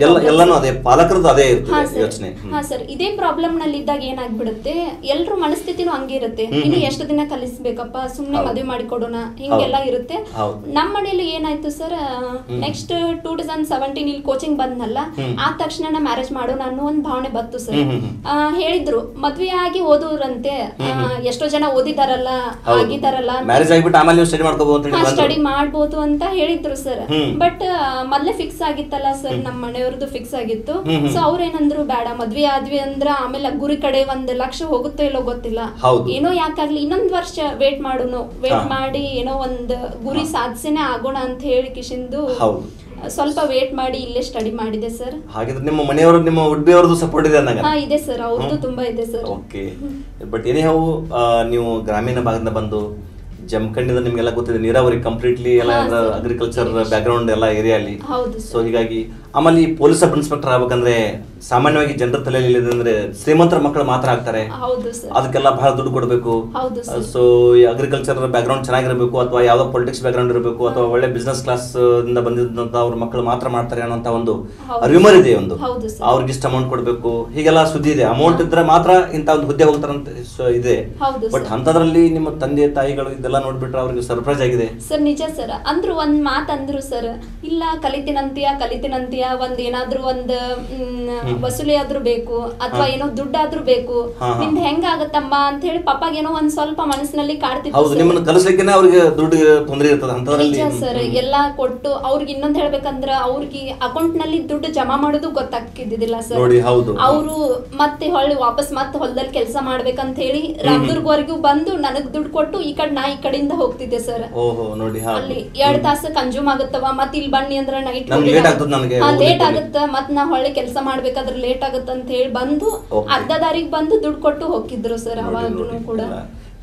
S1: ಯೋಚನೆ.
S2: ಹಾ ಸರ್, ಇದೇ ಪ್ರಾಬ್ಲಮ್ ನಲ್ಲಿ ಇದ್ದಾಗ ಏನಾಗ್ಬಿಡುತ್ತೆ, ಎಲ್ರು ಮನಸ್ಥಿತಿನೂ ಹಂಗಿರುತ್ತೆ. ಇನ್ನು ಎಷ್ಟು ದಿನ ಕಲಿಸ್ಬೇಕಪ್ಪ, ಸುಮ್ನೆ ಮದ್ವೆ ಮಾಡಿಕೊಡೋಣ, ಹಿಂಗೆಲ್ಲಾ ಇರುತ್ತೆ. ನಮ್ಮ ಮನೇಲಿ ಏನಾಯ್ತು ಸರ್, ನೆಕ್ಸ್ಟ್ 2017 ಇಲ್ಲಿ ಕೋಚಿಂಗ್ ಬಂದ್ನಲ್ಲ, ಆದ ತಕ್ಷಣ ಮ್ಯಾರೇಜ್ ಮಾಡೋಣ ಅನ್ನೋ ಒಂದ್ ಭಾವನೆ ಬತ್ತು ಸರ್. ಹೇಳಿದ್ರು ಮದ್ವೆ ಆಗಿ ಓದೋರಂತೆ, ಎಷ್ಟೋ ಜನ ಓದಿದಾರಲ್ಲ, ಆಗಿದಾರಲ್ಲ, ಸ್ಟಡಿ ಮಾಡ್ಬೋದು ಅಂತ ಹೇಳಿದ್ರು ಸರ್. ಬಟ್ ಮೊದ್ಲೇ ಫಿಕ್ಸ್ ಆಗಿತ್ತಲ್ಲ ಸರ್, ನಮ್ಮ ಮನೆಯವ್ರದ್ದು ಫಿಕ್ಸ್ ಆಗಿತ್ತು. ಸೊ ಅವ್ರೇನಂದ್ರು, ಬೇಡ ಮದ್ವೆ ಆದ್ವಿ ಅಂದ್ರ ಆಮೇಲೆ ಗುರಿ ಕಡೆ 1 ಲಕ್ಷ ಹೋಗುತ್ತೋ ಇಲ್ಲೋ ಗೊತ್ತಿಲ್ಲ, ಏನೋ ಯಾಕಾಗ್ಲಿ ಇನ್ನೊಂದ್ ವರ್ಷ ವೇಟ್ ಮಾಡೋನು, ವೇಟ್ ಮಾಡಿ ಏನೋ ಒಂದ್ ಗುರಿ ಸಾಧಿಸಿನೇ ಆಗೋಣ ಅಂತ ಹೇಳಿ ಕಿಶಿಂದು ಸ್ವಲ್ಪ ವೇಟ್ ಮಾಡಿ ಇಲ್ಲೇ ಸ್ಟಡಿ ಮಾಡಿದೆ ಸರ್.
S1: ಹಾಗಿದ್ರೆ ನಿಮ್ಮ ಮನೆಯವರು, ನಿಮ್ಮ ಉಡ್ಬಿಯವರದು ಸಪೋರ್ಟ್ ಇದೆ ಅನ್ನಂಗ?
S2: ಹಾ, ಇದೆ ಸರ್, ಅವ್ರದ್ದು ತುಂಬಾ ಇದೆ ಸರ್.
S1: ಓಕೆ. ಬಟ್ ಏನೇಹೋ ನೀವು ಗ್ರಾಮೀಣ ಭಾಗದಿಂದ ಬಂದು ಜಮಖಂಡಿದ ನಿಮ್ಗೆಲ್ಲ ಗೊತ್ತಿದೆ, ನೀರಾವರಿ ಕಂಪ್ಲೀಟ್ಲಿ ಎಲ್ಲ ಅಗ್ರಿಕಲ್ಚರ್ ಬ್ಯಾಕ್ ಗ್ರೌಂಡ್ ಎಲ್ಲ ಏರಿಯಾ ಅಲ್ಲಿ. ಸೊ ಹೀಗಾಗಿ ಆಮೇಲೆ ಈ ಪೊಲೀಸ್ ಸಬ್ ಇನ್ಸ್ಪೆಕ್ಟರ್ ಆಗ್ಬೇಕಂದ್ರೆ ಸಾಮಾನ್ಯವಾಗಿ ಜನರ ತಲೆಯಲ್ಲಿ ಅಂದ್ರೆ ಶ್ರೀಮಂತರ ಮಕ್ಕಳು ಮಾತ್ರ ಆಗ್ತಾರೆ, ಅದಕ್ಕೆಲ್ಲ ಬಹಳ ದುಡ್ಡು ಕೊಡಬೇಕು. ಸೊ ಈ ಅಗ್ರಿಕಲ್ಚರ್ ಬ್ಯಾಕ್ ಗ್ರೌಂಡ್ ಚೆನ್ನಾಗಿರಬೇಕು, ಅಥವಾ ಯಾವ್ದೋ ಪೊಲಿಟಿಕ್ಸ್ ಬ್ಯಾಕ್ ಗ್ರೌಂಡ್ ಇರಬೇಕು, ಅಥವಾ ಒಳ್ಳೆ ಬಿಸ್ನೆಸ್ ಕ್ಲಾಸ್ ಇಂದ ಬಂದಿದ್ದಂತ ಅವ್ರ ಮಕ್ಕಳು ಮಾತ್ರ ಮಾಡ್ತಾರೆ ಅನ್ನೋಂತ ಒಂದು ಅರಿಮರ್ ಇದೆ. ಒಂದು ಅವ್ರಿಗೆ ಇಷ್ಟ ಅಮೌಂಟ್ ಕೊಡಬೇಕು, ಹೀಗೆಲ್ಲ ಸುದ್ದಿ ಇದೆ. ಅಮೌಂಟ್ ಇದ್ರೆ ಮಾತ್ರ ಇಂತ ಒಂದು ಹುದ್ದೆ ಹೋಗ್ತಾರಂತ ಇದೆ. ಬಟ್ ಅಂತದ್ರಲ್ಲಿ ನಿಮ್ಮ ತಂದೆ ತಾಯಿಗಳು ಇದೆಲ್ಲ ನೋಡ್ಬಿಟ್ರೆ ಅವ್ರಿಗೆ ಸರ್ಪ್ರೈಸ್ ಆಗಿದೆ
S2: ಸರ್. ನಿಜ ಸರ್. ಅಂದ್ರು ಒಂದ್ ಮಾತ್ ಅಂದ್ರು ಸರ್, ಇಲ್ಲ ಕಲಿತೀನಂತೀಯ ಒಂದ್ ಏನಾದ್ರು ಒಂದ್ ವಸೂಲಿ ಆದ್ರೂ ಬೇಕು, ಅಥವಾ ಏನೋ ದುಡ್ಡಾದ್ರೂ ಬೇಕು, ನಿಮ್ದು ಹೆಂಗಾಗತ್ತಮ್ಮ ಅಂತ ಹೇಳಿ ಪಾಪಾಗೇನೋ ಒಂದ್ ಸ್ವಲ್ಪ ಮನಸ್ಸಿನಲ್ಲಿ ಕಾಡ್ತಿತ್ತು.
S1: ನಿಮ್ಮನ್ನ ಕಲಿಸ್ಲಿಕ್ಕೆ ಅವ್ರಿಗೆ ದುಡ್ಡು ತೊಂದರೆ ಇರ್ತದೆ
S2: ಸರ್. ಎಲ್ಲಾ ಕೊಟ್ಟು ಅವ್ರಿಗೆ ಇನ್ನೊಂದ್ ಹೇಳ್ಬೇಕಂದ್ರ ಅವ್ರಿಗೆ ಅಕೌಂಟ್ ನಲ್ಲಿ ದುಡ್ಡು ಜಮಾ ಮಾಡೋದು ಗೊತ್ತಾಗ್ತಿದ್ದಿಲ್ಲ ಸರ್. ಅವರು ಮತ್ತೆ ವಾಪಸ್ ಮತ್ತೆ ಹೊಲದಲ್ಲಿ ಕೆಲಸ ಮಾಡ್ಬೇಕಂತ ಹೇಳಿ ರಾಮದುರ್ಗವರೆಗೂ ಬಂದು ನನಗ್ ದುಡ್ಡು ಕೊಟ್ಟು ಈ ಕಡೆಯಿಂದ ಹೋಗ್ತಿದ್ದೆ ಸರ್. ಅಲ್ಲಿ 2 ತಾಸು ಕನ್ಸ್ಯೂಮ್ ಆಗುತ್ತವ, ಮತ್ತೆ ಇಲ್ಲಿ ಬನ್ನಿ ಅಂದ್ರ ನೈಟ್ ಲೇಟ್ ಆಗುತ್ತ, ಮತ್ ನಾ ಹೊಳ್ಳಿ ಕೆಲಸ ಮಾಡ್ಬೇಕಾದ್ರೆ ಲೇಟ್ ಆಗುತ್ತ ಅಂತ ಹೇಳಿ ಬಂದು ಅರ್ಧ ದಾರಿಗೆ ಬಂದು ದುಡ್ಡು ಕೊಟ್ಟು ಹೋಗಿದ್ರು ಸರ್. ಅವಾಗ್ಲೂ ಕೂಡ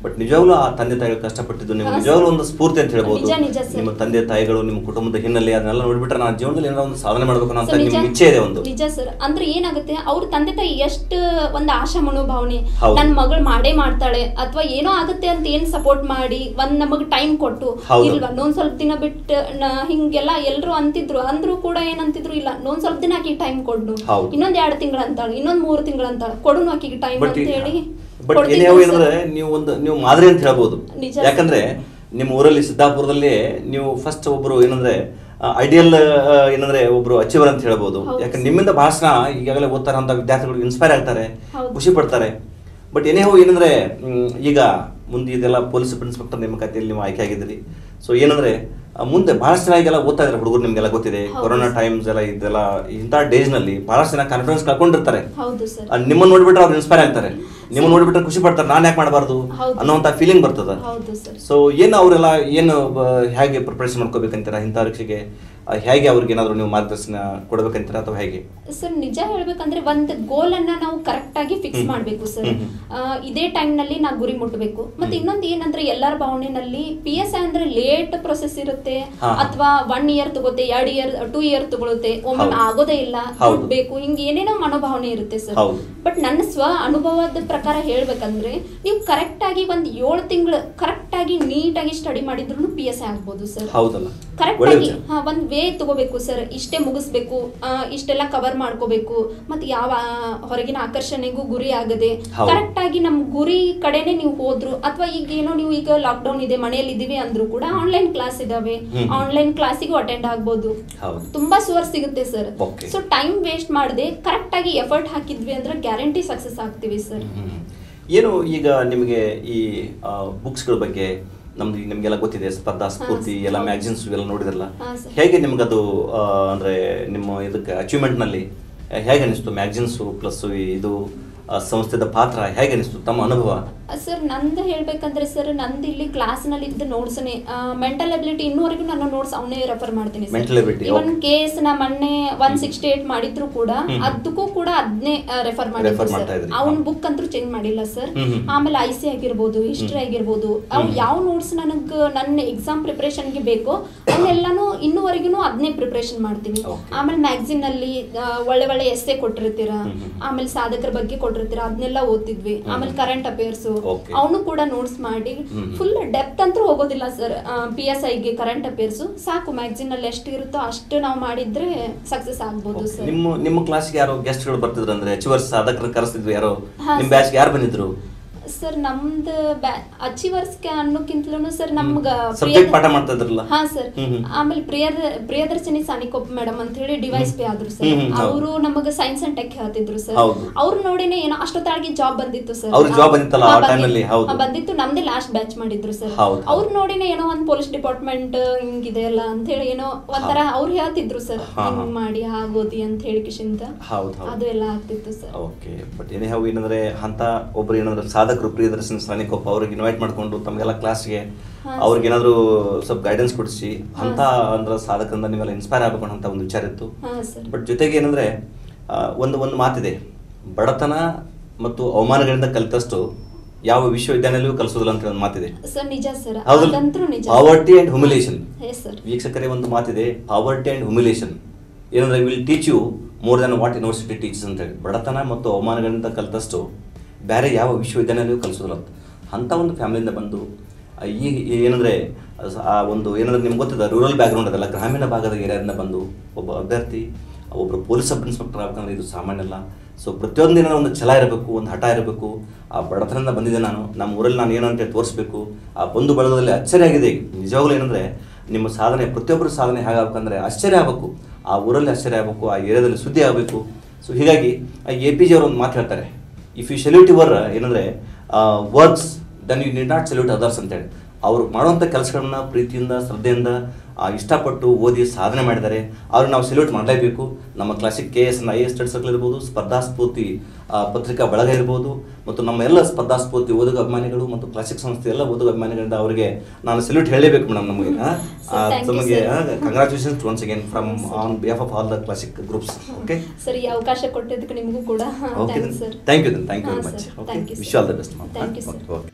S1: ಬಟ್ ನಿಜವಾಗ್ಲೂ ಆ ತಂದೆ ತಾಯಿಗಳು ಕಷ್ಟಪಟ್ಟಿದ್ದು ನಿಮ್ಗೆ ನಿಜವಾಗ್ಲೂ ಒಂದು ಸ್ಫೂರ್ತಿ ಅಂತ ಹೇಳ್ಬೋದು. ನಿಮ್ಮ ತಂದೆ ತಾಯಿಗಳು, ನಿಮ್ಮ ಕುಟುಂಬದ ಹಿನ್ನೆಲೆ ಅದನ್ನೆಲ್ಲ ನೋಡ್ಬಿಟ್ರೆ ನಾನು ಜೀವನದಲ್ಲಿ ಏನಾರ ಒಂದು ಸಾಧನೆ ಮಾಡ್ಬೇಕು ಅಂತ ನಿಮ್ಗೆ ಇಚ್ಛೆ ಇದೆ ಒಂದು.
S2: ನಿಜ ಸರ್. ಅಂದ್ರೆ ಏನಾಗುತ್ತೆ, ಅವ್ರ ತಂದೆ ತಾಯಿ ಎಷ್ಟು ಒಂದು ಆಶಾ ಮನೋಭಾವನೆ, ನನ್ನ ಮಗಳು ಮಾಡೇ ಮಾಡ್ತಾಳೆ ಅಥವಾ ಏನೋ ಆಗುತ್ತೆ ಅಂತ ಏನ್ ಸಪೋರ್ಟ್ ಮಾಡಿ ಒಂದ್ ನಮಗ್ ಟೈಮ್ ಕೊಟ್ಟು, ಇಲ್ವಾ ಇನ್ನೊಂದ್ ಸ್ವಲ್ಪ ದಿನ ಬಿಟ್ಟು ಹಿಂಗೆಲ್ಲ ಎಲ್ರು ಅಂತಿದ್ರು, ಅಂದ್ರೂ ಕೂಡ ಏನಂತಿದ್ರು, ಇಲ್ಲ ಇನ್ನೊಂದ್ ಸ್ವಲ್ಪ ದಿನ ಆಕಿಗೆ ಟೈಮ್ ಕೊಡು, ಇನ್ನೊಂದ್ 2 ತಿಂಗಳು ಅಂತಾಳೆ, ಇನ್ನೊಂದ್ 3 ತಿಂಗಳು ಅಂತಾಳೆ, ಕೊಡುನು ಆಕಿಗೆ ಟೈಮ್ ಅಂತ ಹೇಳಿ.
S1: ಬಟ್ ಏನಂದ್ರೆ ನೀವು ಮಾದರಿ ಅಂತ ಹೇಳ್ಬೋದು. ಯಾಕಂದ್ರೆ ನಿಮ್ಮ ಊರಲ್ಲಿ ಸಿದ್ದಾಪುರದಲ್ಲಿ ನೀವು ಫಸ್ಟ್ ಒಬ್ರು ಏನಂದ್ರೆ ಐಡಿಯಲ್ ಏನಂದ್ರೆ ಒಬ್ರು ಅಚೀವರ್ ಅಂತ ಹೇಳ್ಬೋದು. ಯಾಕಂದ್ರೆ ನಿಮ್ಮಿಂದ ಭಾಷಣ ಈಗಾಗಲೇ ಓದ್ತಾರಂತ ವಿದ್ಯಾರ್ಥಿಗಳು ಇನ್ಸ್ಪೈರ್ ಆಗ್ತಾರೆ, ಖುಷಿ ಪಡ್ತಾರೆ. ಬಟ್ ಏನಂದ್ರೆ ಈಗ ಮುಂದೆ ಇದೆಲ್ಲ ಪೊಲೀಸ್ ಸಬ್ ಇನ್ಸ್ಪೆಕ್ಟರ್ ನೇಮಕಾತಿಯಲ್ಲಿ ನೀವು ಆಯ್ಕೆ ಆಗಿದ್ದೀರಿ. ಸೊ ಏನಂದ್ರೆ ಮುಂದೆ ಬಹಳಷ್ಟು ಜನ ಈಗೆಲ್ಲ ಓದ್ತಾ ಇದ್ದಾರೆ ಹುಡುಗರು, ನಿಮ್ಗೆಲ್ಲ ಗೊತ್ತಿದೆ ಕೊರೋನಾ ಟೈಮ್ಸ್ ಎಲ್ಲ ಇದೆಲ್ಲ ಇಂಥ ಡೇಸ್ ನಲ್ಲಿ ಬಹಳಷ್ಟು ಜನ ಕಾನ್ಫಿಡೆನ್ಸ್ ಕಳ್ಕೊಂಡಿರ್ತಾರೆ. ನಿಮ್ಮನ್ನ ನೋಡ್ಬಿಟ್ರೆ ಅವ್ರು ಇನ್ಸ್ಪೈರ್ ಆಗ್ತಾರೆ, ನಿಮ್ಮನ್ನ ನೋಡ್ಬಿಟ್ರೆ ಖುಷಿ ಪಡ್ತಾರೆ, ನಾನು ಯಾಕೆ ಮಾಡಬಾರ್ದು ಅನ್ನೋಂಥ ಫೀಲಿಂಗ್ ಬರ್ತದೆ. ಸೊ ಏನು ಅವರೆಲ್ಲ ಏನು ಹೇಗೆ ಪ್ರಿಪರೇಷನ್ ಮಾಡ್ಕೋಬೇಕಂತೀರಾ ಇಂಥ ಪರೀಕ್ಷೆಗೆ? ಹೇಗೆ ಅವ್ರಿಗೆ ಏನಾದ್ರು ನೀವು ಮಾರ್ಗದರ್ಶನ ಕೊಡಬೇಕಂತೀರಾ ಅಥವಾ ಹೇಗೆ?
S2: ಸರ್ ನಿಜ ಹೇಳ್ಬೇಕಂದ್ರೆ ಒಂದು ಗೋಲ್ ಅನ್ನ ನಾವು ಕರೆಕ್ಟ್ ಆಗಿ ಫಿಕ್ಸ್ ಮಾಡ್ಬೇಕು ಸರ್. ಇದೇ ಟೈಮ್ ನಲ್ಲಿ ನಾವು ಗುರಿ ಮುಟ್ಟಬೇಕು. ಮತ್ತೆ ಇನ್ನೊಂದು ಏನಂದ್ರೆ ಎಲ್ಲರ ಭಾವನೆಯಲ್ಲಿ PSI ಅಂದ್ರೆ ಲೇಟ್ ಪ್ರೊಸೆಸ್ ಇರುತ್ತೆ, ಅಥವಾ 1 ಇಯರ್ ತಗೋತೆ, 2 ಇಯರ್ 2 ಇಯರ್ ತಗೊಳುತ್ತೆ, ಒಮ್ಮೆ ಆಗೋದೇ ಇಲ್ಲ, ಬೇಕು, ಹಿಂಗೆ ಏನೇನೋ ಮನೋಭಾವನೆ ಇರುತ್ತೆ ಸರ್. ಬಟ್ ನನ್ನ ಸ್ವ ಅನುಭವದ ಪ್ರಕಾರ ಹೇಳ್ಬೇಕಂದ್ರೆ ನೀವು ಕರೆಕ್ಟ್ ಆಗಿ 7 ತಿಂಗಳು ಕರೆಕ್ಟ್ ಆಗಿ ನೀಟ್ ಆಗಿ ಸ್ಟಡಿ ಮಾಡಿದ್ರು PSI ಆಗ್ಬೋದು ಸರ್. ಕರೆಕ್ಟ್ ಆಗಿ ಒಂದ್ ವೇ ತಗೋಬೇಕು ಸರ್. ಇಷ್ಟೇ ಮುಗಿಸ್ಬೇಕು, ಇಷ್ಟೆಲ್ಲ ಕವರ್ ಮಾಡ್ಕೋಬೇಕು, ಮತ್ತೆ ಯಾವ ಹೊರಗಿನ ಆಕರ್ಷಣೆಗೂ ಗುರಿ ಆಗದೆ ಕರೆಕ್ಟ್ ಆಗಿ ನಮ್ ಗುರಿ ಕಡೆನೆ ನೀವು ಹೋದ್ರು, ಅಥವಾ ಈಗ ಏನೋ ನೀವು ಈಗ ಲಾಕ್ಡೌನ್ ಇದೆ ಮನೆಯಲ್ಲಿ ಇದೀವಿ ಅಂದ್ರೂ ಕೂಡ ಆನ್ಲೈನ್ ಕ್ಲಾಸ್ ಇದಾವೆ, ಆನ್ಲೈನ್ ಕ್ಲಾಸಿಗೂ ಅಟೆಂಡ್ ಆಗ್ಬೋದು, ತುಂಬಾ ಸೋರ್ಸ್ ಸಿಗುತ್ತೆ ಸರ್. ಸೊ ಟೈಮ್ ವೇಸ್ಟ್ ಮಾಡದೆ ಕರೆಕ್ಟ್ ಆಗಿ ಎಫರ್ಟ್ ಹಾಕಿದ್ವಿ ಅಂದ್ರೆ ಗ್ಯಾರಂಟಿ ಸಕ್ಸಸ್ ಆಗ್ತೀವಿ ಸರ್.
S1: ಏನು ಈಗ ನಿಮಗೆ ಈ ಬುಕ್ಸ್ಗಳ ಬಗ್ಗೆ ನಿಮ್ಗೆಲ್ಲ ಗೊತ್ತಿದೆ, ಸ್ಪರ್ಧಾ ಸ್ಫೂರ್ತಿ ಎಲ್ಲ ಮ್ಯಾಗಝಿನ್ಸ್ ಎಲ್ಲ ನೋಡಿದ್ರಲ್ಲ, ಹೇಗೆ ನಿಮ್ಗದು ಅಂದ್ರೆ ನಿಮ್ಮ ಇದಕ್ಕೆ ಅಚೀವ್ಮೆಂಟ್ ನಲ್ಲಿ ಹೇಗೆ ಅನಿಸ್ತು? ಮ್ಯಾಗಝಿನ್ಸ್ ಪ್ಲಸ್ ಇದು ಸಂಸ್ಥೆದ ಪಾತ್ರ ಹೇಗೆ ಅನಿಸ್ತು, ತಮ್ಮ ಅನುಭವ?
S2: ಸರ್ ನಂದು ಹೇಳ್ಬೇಕಂದ್ರೆ ಸರ್, ನಂದು ಇಲ್ಲಿ ಕ್ಲಾಸ್ ನಲ್ಲಿ ಇದ್ದ ನೋಟ್ಸ್ನೇ ಮೆಂಟಲ್ ಎಬಿಲಿಟಿ ಇನ್ನೂವರೆಗೂ ನಾನು ನೋಟ್ಸ್ ಅವನೇ ರೆಫರ್ ಮಾಡ್ತೀನಿ. ಇವನ್ ಕೇಸ್ ನಾ ಮೊನ್ನೆ 168 ಮಾಡಿದ್ರು ಕೂಡ ಅದಕ್ಕೂ ಕೂಡ ಅದನ್ನೇ ರೆಫರ್ ಮಾಡಿದ್ದೀನಿ ಸರ್. ಅವ್ನ ಬುಕ್ ಅಂತೂ ಚೇಂಜ್ ಮಾಡಿಲ್ಲ ಸರ್. ಆಮೇಲೆ IC ಆಗಿರ್ಬೋದು, ಹಿಸ್ಟ್ರಿ ಆಗಿರ್ಬೋದು, ಅವ್ ಯಾವ ನೋಟ್ಸ್ ನನಗ್ ನನ್ನ ಎಕ್ಸಾಮ್ ಪ್ರಿಪರೇಷನ್ಗೆ ಬೇಕೋ ಅವನ್ನೆಲ್ಲಾನು ಇನ್ನೂವರೆಗೂ ಅದನ್ನೇ ಪ್ರಿಪರೇಷನ್ ಮಾಡ್ತೀನಿ. ಆಮೇಲೆ ಮ್ಯಾಗಝಿನ್ ಅಲ್ಲಿ ಒಳ್ಳೆ ಒಳ್ಳೆ ಎಸ್ಸೆ ಕೊಟ್ಟಿರ್ತೀರಾ, ಆಮೇಲೆ ಸಾಧಕರ ಬಗ್ಗೆ ಕೊಟ್ಟಿರ್ತೀರಾ, ಅದನ್ನೆಲ್ಲ ಓದ್ತಿದ್ವಿ. ಆಮೇಲೆ ಕರೆಂಟ್ ಅಫೇರ್ಸ್ ಅವನು ಕೂಡ ನೋಟ್ಸ್ ಮಾಡಿ ಫುಲ್ ಡೆಪ್ತ್ ಅಂತೂ ಹೋಗೋದಿಲ್ಲ ಸರ್. PSIಗೆ ಕರೆಂಟ್ ಅಫೇರ್ಸ್ ಸಾಕು, ಮ್ಯಾಗಝಿನ್ ಅಲ್ಲಿ ಎಷ್ಟು ಇರುತ್ತೋ ಅಷ್ಟು ನಾವು ಮಾಡಿದ್ರೆ ಸಕ್ಸಸ್ ಆಗ್ಬೋದು ಸರ್.
S1: ನಿಮ್ಮ ಕ್ಲಾಸ್ಗೆ ಯಾರು ಗೆಸ್ಟ್ ಗಳು ಬರ್ತಿದ್ರು ಅಂದ್ರೆ ಅಚೀವರ್ಸ್ ಸಾಧಕರು ಕರೆಸ್ತಿದ್ವಿ, ಯಾರೋ ನಿಮ್ಮ ಬ್ಯಾಚ್ಗೆ ಯಾರು ಬಂದಿದ್ರು
S2: ಸರ್? ನಮ್ದು ಅಚೀವರ್ಸ್ ಅನ್ನೋಕ್ಕಿಂತಲೂ ಸರ್ ನಮ್ಗ
S1: ಪಾಠ ಮಾಡ್ತಾ ಇದ್ರಲ್ಲ.
S2: ಹಾ ಸರ್. ಆಮೇಲೆ ಪ್ರಿಯದರ್ಶಿನಿ ಸಾನಿಕೊಪ್ಪ ಮೇಡಮ್ ಅಂತ ಹೇಳಿ ಡಿವೈಸ್ ಪೇ ಆದ್ರು ಸರ್. ಅವರು ನಮಗ ಸೈನ್ಸ್ ಅಂಡ್ ಟೆಕ್ ಹೇಳ್ತಿದ್ರು ಸರ್. ಅವ್ರು ನೋಡಿನೇ ಏನೋ ಅಷ್ಟೊತ್ತಾಗಿ ಜಾಬ್ ಬಂದಿತ್ತು ಸರ್. ಬಂದಿತ್ತು, ನಮ್ದೇ ಲಾಸ್ಟ್ ಬ್ಯಾಚ್ ಮಾಡಿದ್ರು ಸರ್. ಅವ್ರು ನೋಡಿನೇ ಏನೋ ಒಂದ್ ಪೊಲೀಸ್ ಡಿಪಾರ್ಟ್ಮೆಂಟ್ ಹಿಂಗಿದೆ ಅಲ್ಲ ಅಂತ ಹೇಳಿ ಏನೋ ಒಂಥರ ಅವ್ರು ಹೇಳ್ತಿದ್ರು ಸರ್, ಹಿಂಗ್ ಮಾಡಿ ಆಗೋದಿ ಅಂತ ಹೇಳಿ ಕಿಶಿಂದ ಅದು ಎಲ್ಲ ಆಗ್ತಿತ್ತು ಸರ್.
S1: ಓಕೆ. ಬಟ್ ಏನಂದ್ರೆ ಅಂತ ಒಬ್ರು ಏನಂದ್ರೆ ಸಾಧಕರು ಪ್ರಿಯದರ್ಶನ್ ಸಾನಿಕೊಪ್ಪ ಅವ್ರಿಗೆ ಇನ್ವೈಟ್ ಮಾಡ್ಕೊಂಡು ತಮಗೆಲ್ಲ ಕ್ಲಾಸ್ಗೆ ಅವ್ರಿಗೆ ಏನಾದ್ರು ಸ್ವಲ್ಪ ಗೈಡೆನ್ಸ್ ಕೊಡಿಸಿ ಅಂತ ಅಂದ್ರೆ ಸಾಧಕರಿಂದ ನೀವೆಲ್ಲ ಇನ್ಸ್ಪೈರ್ ಆಗಬೇಕು ಅಂತ ಒಂದು ವಿಚಾರ ಇತ್ತು. ಬಟ್ ಜೊತೆಗೆ ಏನಂದ್ರೆ ಒಂದು ಮಾತಿದೆ, ಬಡತನ ಮತ್ತು ಅವಮಾನಗಳಿಂದ ಕಲಿತಷ್ಟು ಯಾವ ವಿಶ್ವವಿದ್ಯಾನಿಲಯವೂ ಕಲಿಸೋದಿಲ್ಲ ಅಂತ ಒಂದು ಮಾತಿದೆ. Poverty and humiliation. ವೀಕ್ಷಕರೇ, ಒಂದು ಮಾತಿದೆ, ಪಾವರ್ಟಿ ಅಂಡ್ ಹ್ಯುಮಿಲೇಷನ್ ಏನಂದ್ರೆ will teach you more than what university teaches ಅಂತ ಹೇಳಿ. ಬಡತನ ಮತ್ತು ಅವಮಾನಗಳಿಂದ ಕಲಿತಷ್ಟು ಬೇರೆ ಯಾವ ವಿಶ್ವವಿದ್ಯಾನಿಲಯವೂ ಕಲಿಸೋದಿಲ್ಲ ಅಂತ ಒಂದು ಫ್ಯಾಮಿಲಿಯಿಂದ ಬಂದು ಈ ಏನಂದರೆ ಏನಂದ್ರೆ ನಿಮ್ಗೆ ಗೊತ್ತಿದೆ, ರೂರಲ್ ಬ್ಯಾಕ್ಗ್ರೌಂಡ್ ಅದೆಲ್ಲ, ಗ್ರಾಮೀಣ ಭಾಗದ ಏರಿಯಾದಿಂದ ಬಂದು ಒಬ್ಬ ಅಭ್ಯರ್ಥಿ ಒಬ್ಬರು ಪೊಲೀಸ್ ಸಬ್ ಇನ್ಸ್ಪೆಕ್ಟರ್ ಆಗ್ಬೇಕಂದ್ರೆ ಇದು ಸಾಮಾನ್ಯ ಅಲ್ಲ. ಸೊ ಪ್ರತಿಯೊಂದಿನ ಒಂದು ಛಲ ಇರಬೇಕು, ಒಂದು ಹಠ ಇರಬೇಕು. ಆ ಬಡತನದಿಂದ ಬಂದಿದ್ದೆ ನಾನು, ನಮ್ಮ ಊರಲ್ಲಿ ನಾನು ಏನಂತ ತೋರಿಸ್ಬೇಕು. ಆ ಬಂಧು ಬಳಗದಲ್ಲಿ ಆಶ್ಚರ್ಯ ಆಗಿದೆ ನಿಜವಾಗ್ಲೂ. ಏನಂದರೆ ನಿಮ್ಮ ಸಾಧನೆ, ಪ್ರತಿಯೊಬ್ಬರ ಸಾಧನೆ ಹೇಗಾಗಬೇಕಂದ್ರೆ ಆಶ್ಚರ್ಯ ಆಗಬೇಕು, ಆ ಊರಲ್ಲಿ ಆಶ್ಚರ್ಯ ಆಗಬೇಕು, ಆ ಏರಿಯಾದಲ್ಲಿ ಸುದ್ದಿ ಆಗಬೇಕು. ಸೊ ಹೀಗಾಗಿ APJ ಅವರು ಒಂದು ಮಾತು ಹೇಳ್ತಾರೆ, ಇಫ್ ಯು ಸೆಲ್ಯೂಟ್ ಯುವರ್ ಏನಂದರೆ works then you need not salute others ಅಂತೇಳಿ. ಅವರು ಮಾಡುವಂಥ ಕೆಲಸಗಳನ್ನ ಪ್ರೀತಿಯಿಂದ ಶ್ರದ್ಧೆಯಿಂದ ಇಷ್ಟಪಟ್ಟು ಓದಿ ಸಾಧನೆ ಮಾಡಿದ್ದಾರೆ, ಅವ್ರಿಗೆ ನಾವು ಸೆಲ್ಯೂಟ್ ಮಾಡಲೇಬೇಕು. ನಮ್ಮ classic KS and IAS study circle ಇರ್ಬೋದು, ಸ್ಪರ್ಧಾ ಸ್ಫೂರ್ತಿ ಪತ್ರಿಕಾ ಬಳಗ ಇರ್ಬೋದು, ಮತ್ತು ನಮ್ಮ ಎಲ್ಲ ಸ್ಪರ್ಧಾ ಸ್ಫೂರ್ತಿ ಓದುಗ ಅಭಿಮಾನಿಗಳು ಮತ್ತು ಕ್ಲಾಸಿಕ್ ಸಂಸ್ಥೆ ಎಲ್ಲ ಓದುಗ ಅಭಿಮಾನಿಗಳಿಂದ ಅವರಿಗೆ ನಾನು ಸೆಲ್ಯೂಟ್ ಹೇಳಲೇಬೇಕು ಮೇಡಮ್. ನಮಗೆ ತಮಗೆ congratulations once again from on behalf of all the classic groups. Okay
S2: sir, ಈ ಅವಕಾಶ ಕೊಟ್ಟಿದ್ದಕ್ಕೆ ನಿಮಗೂ ಕೂಡ
S1: thank you very much. Wish all the best.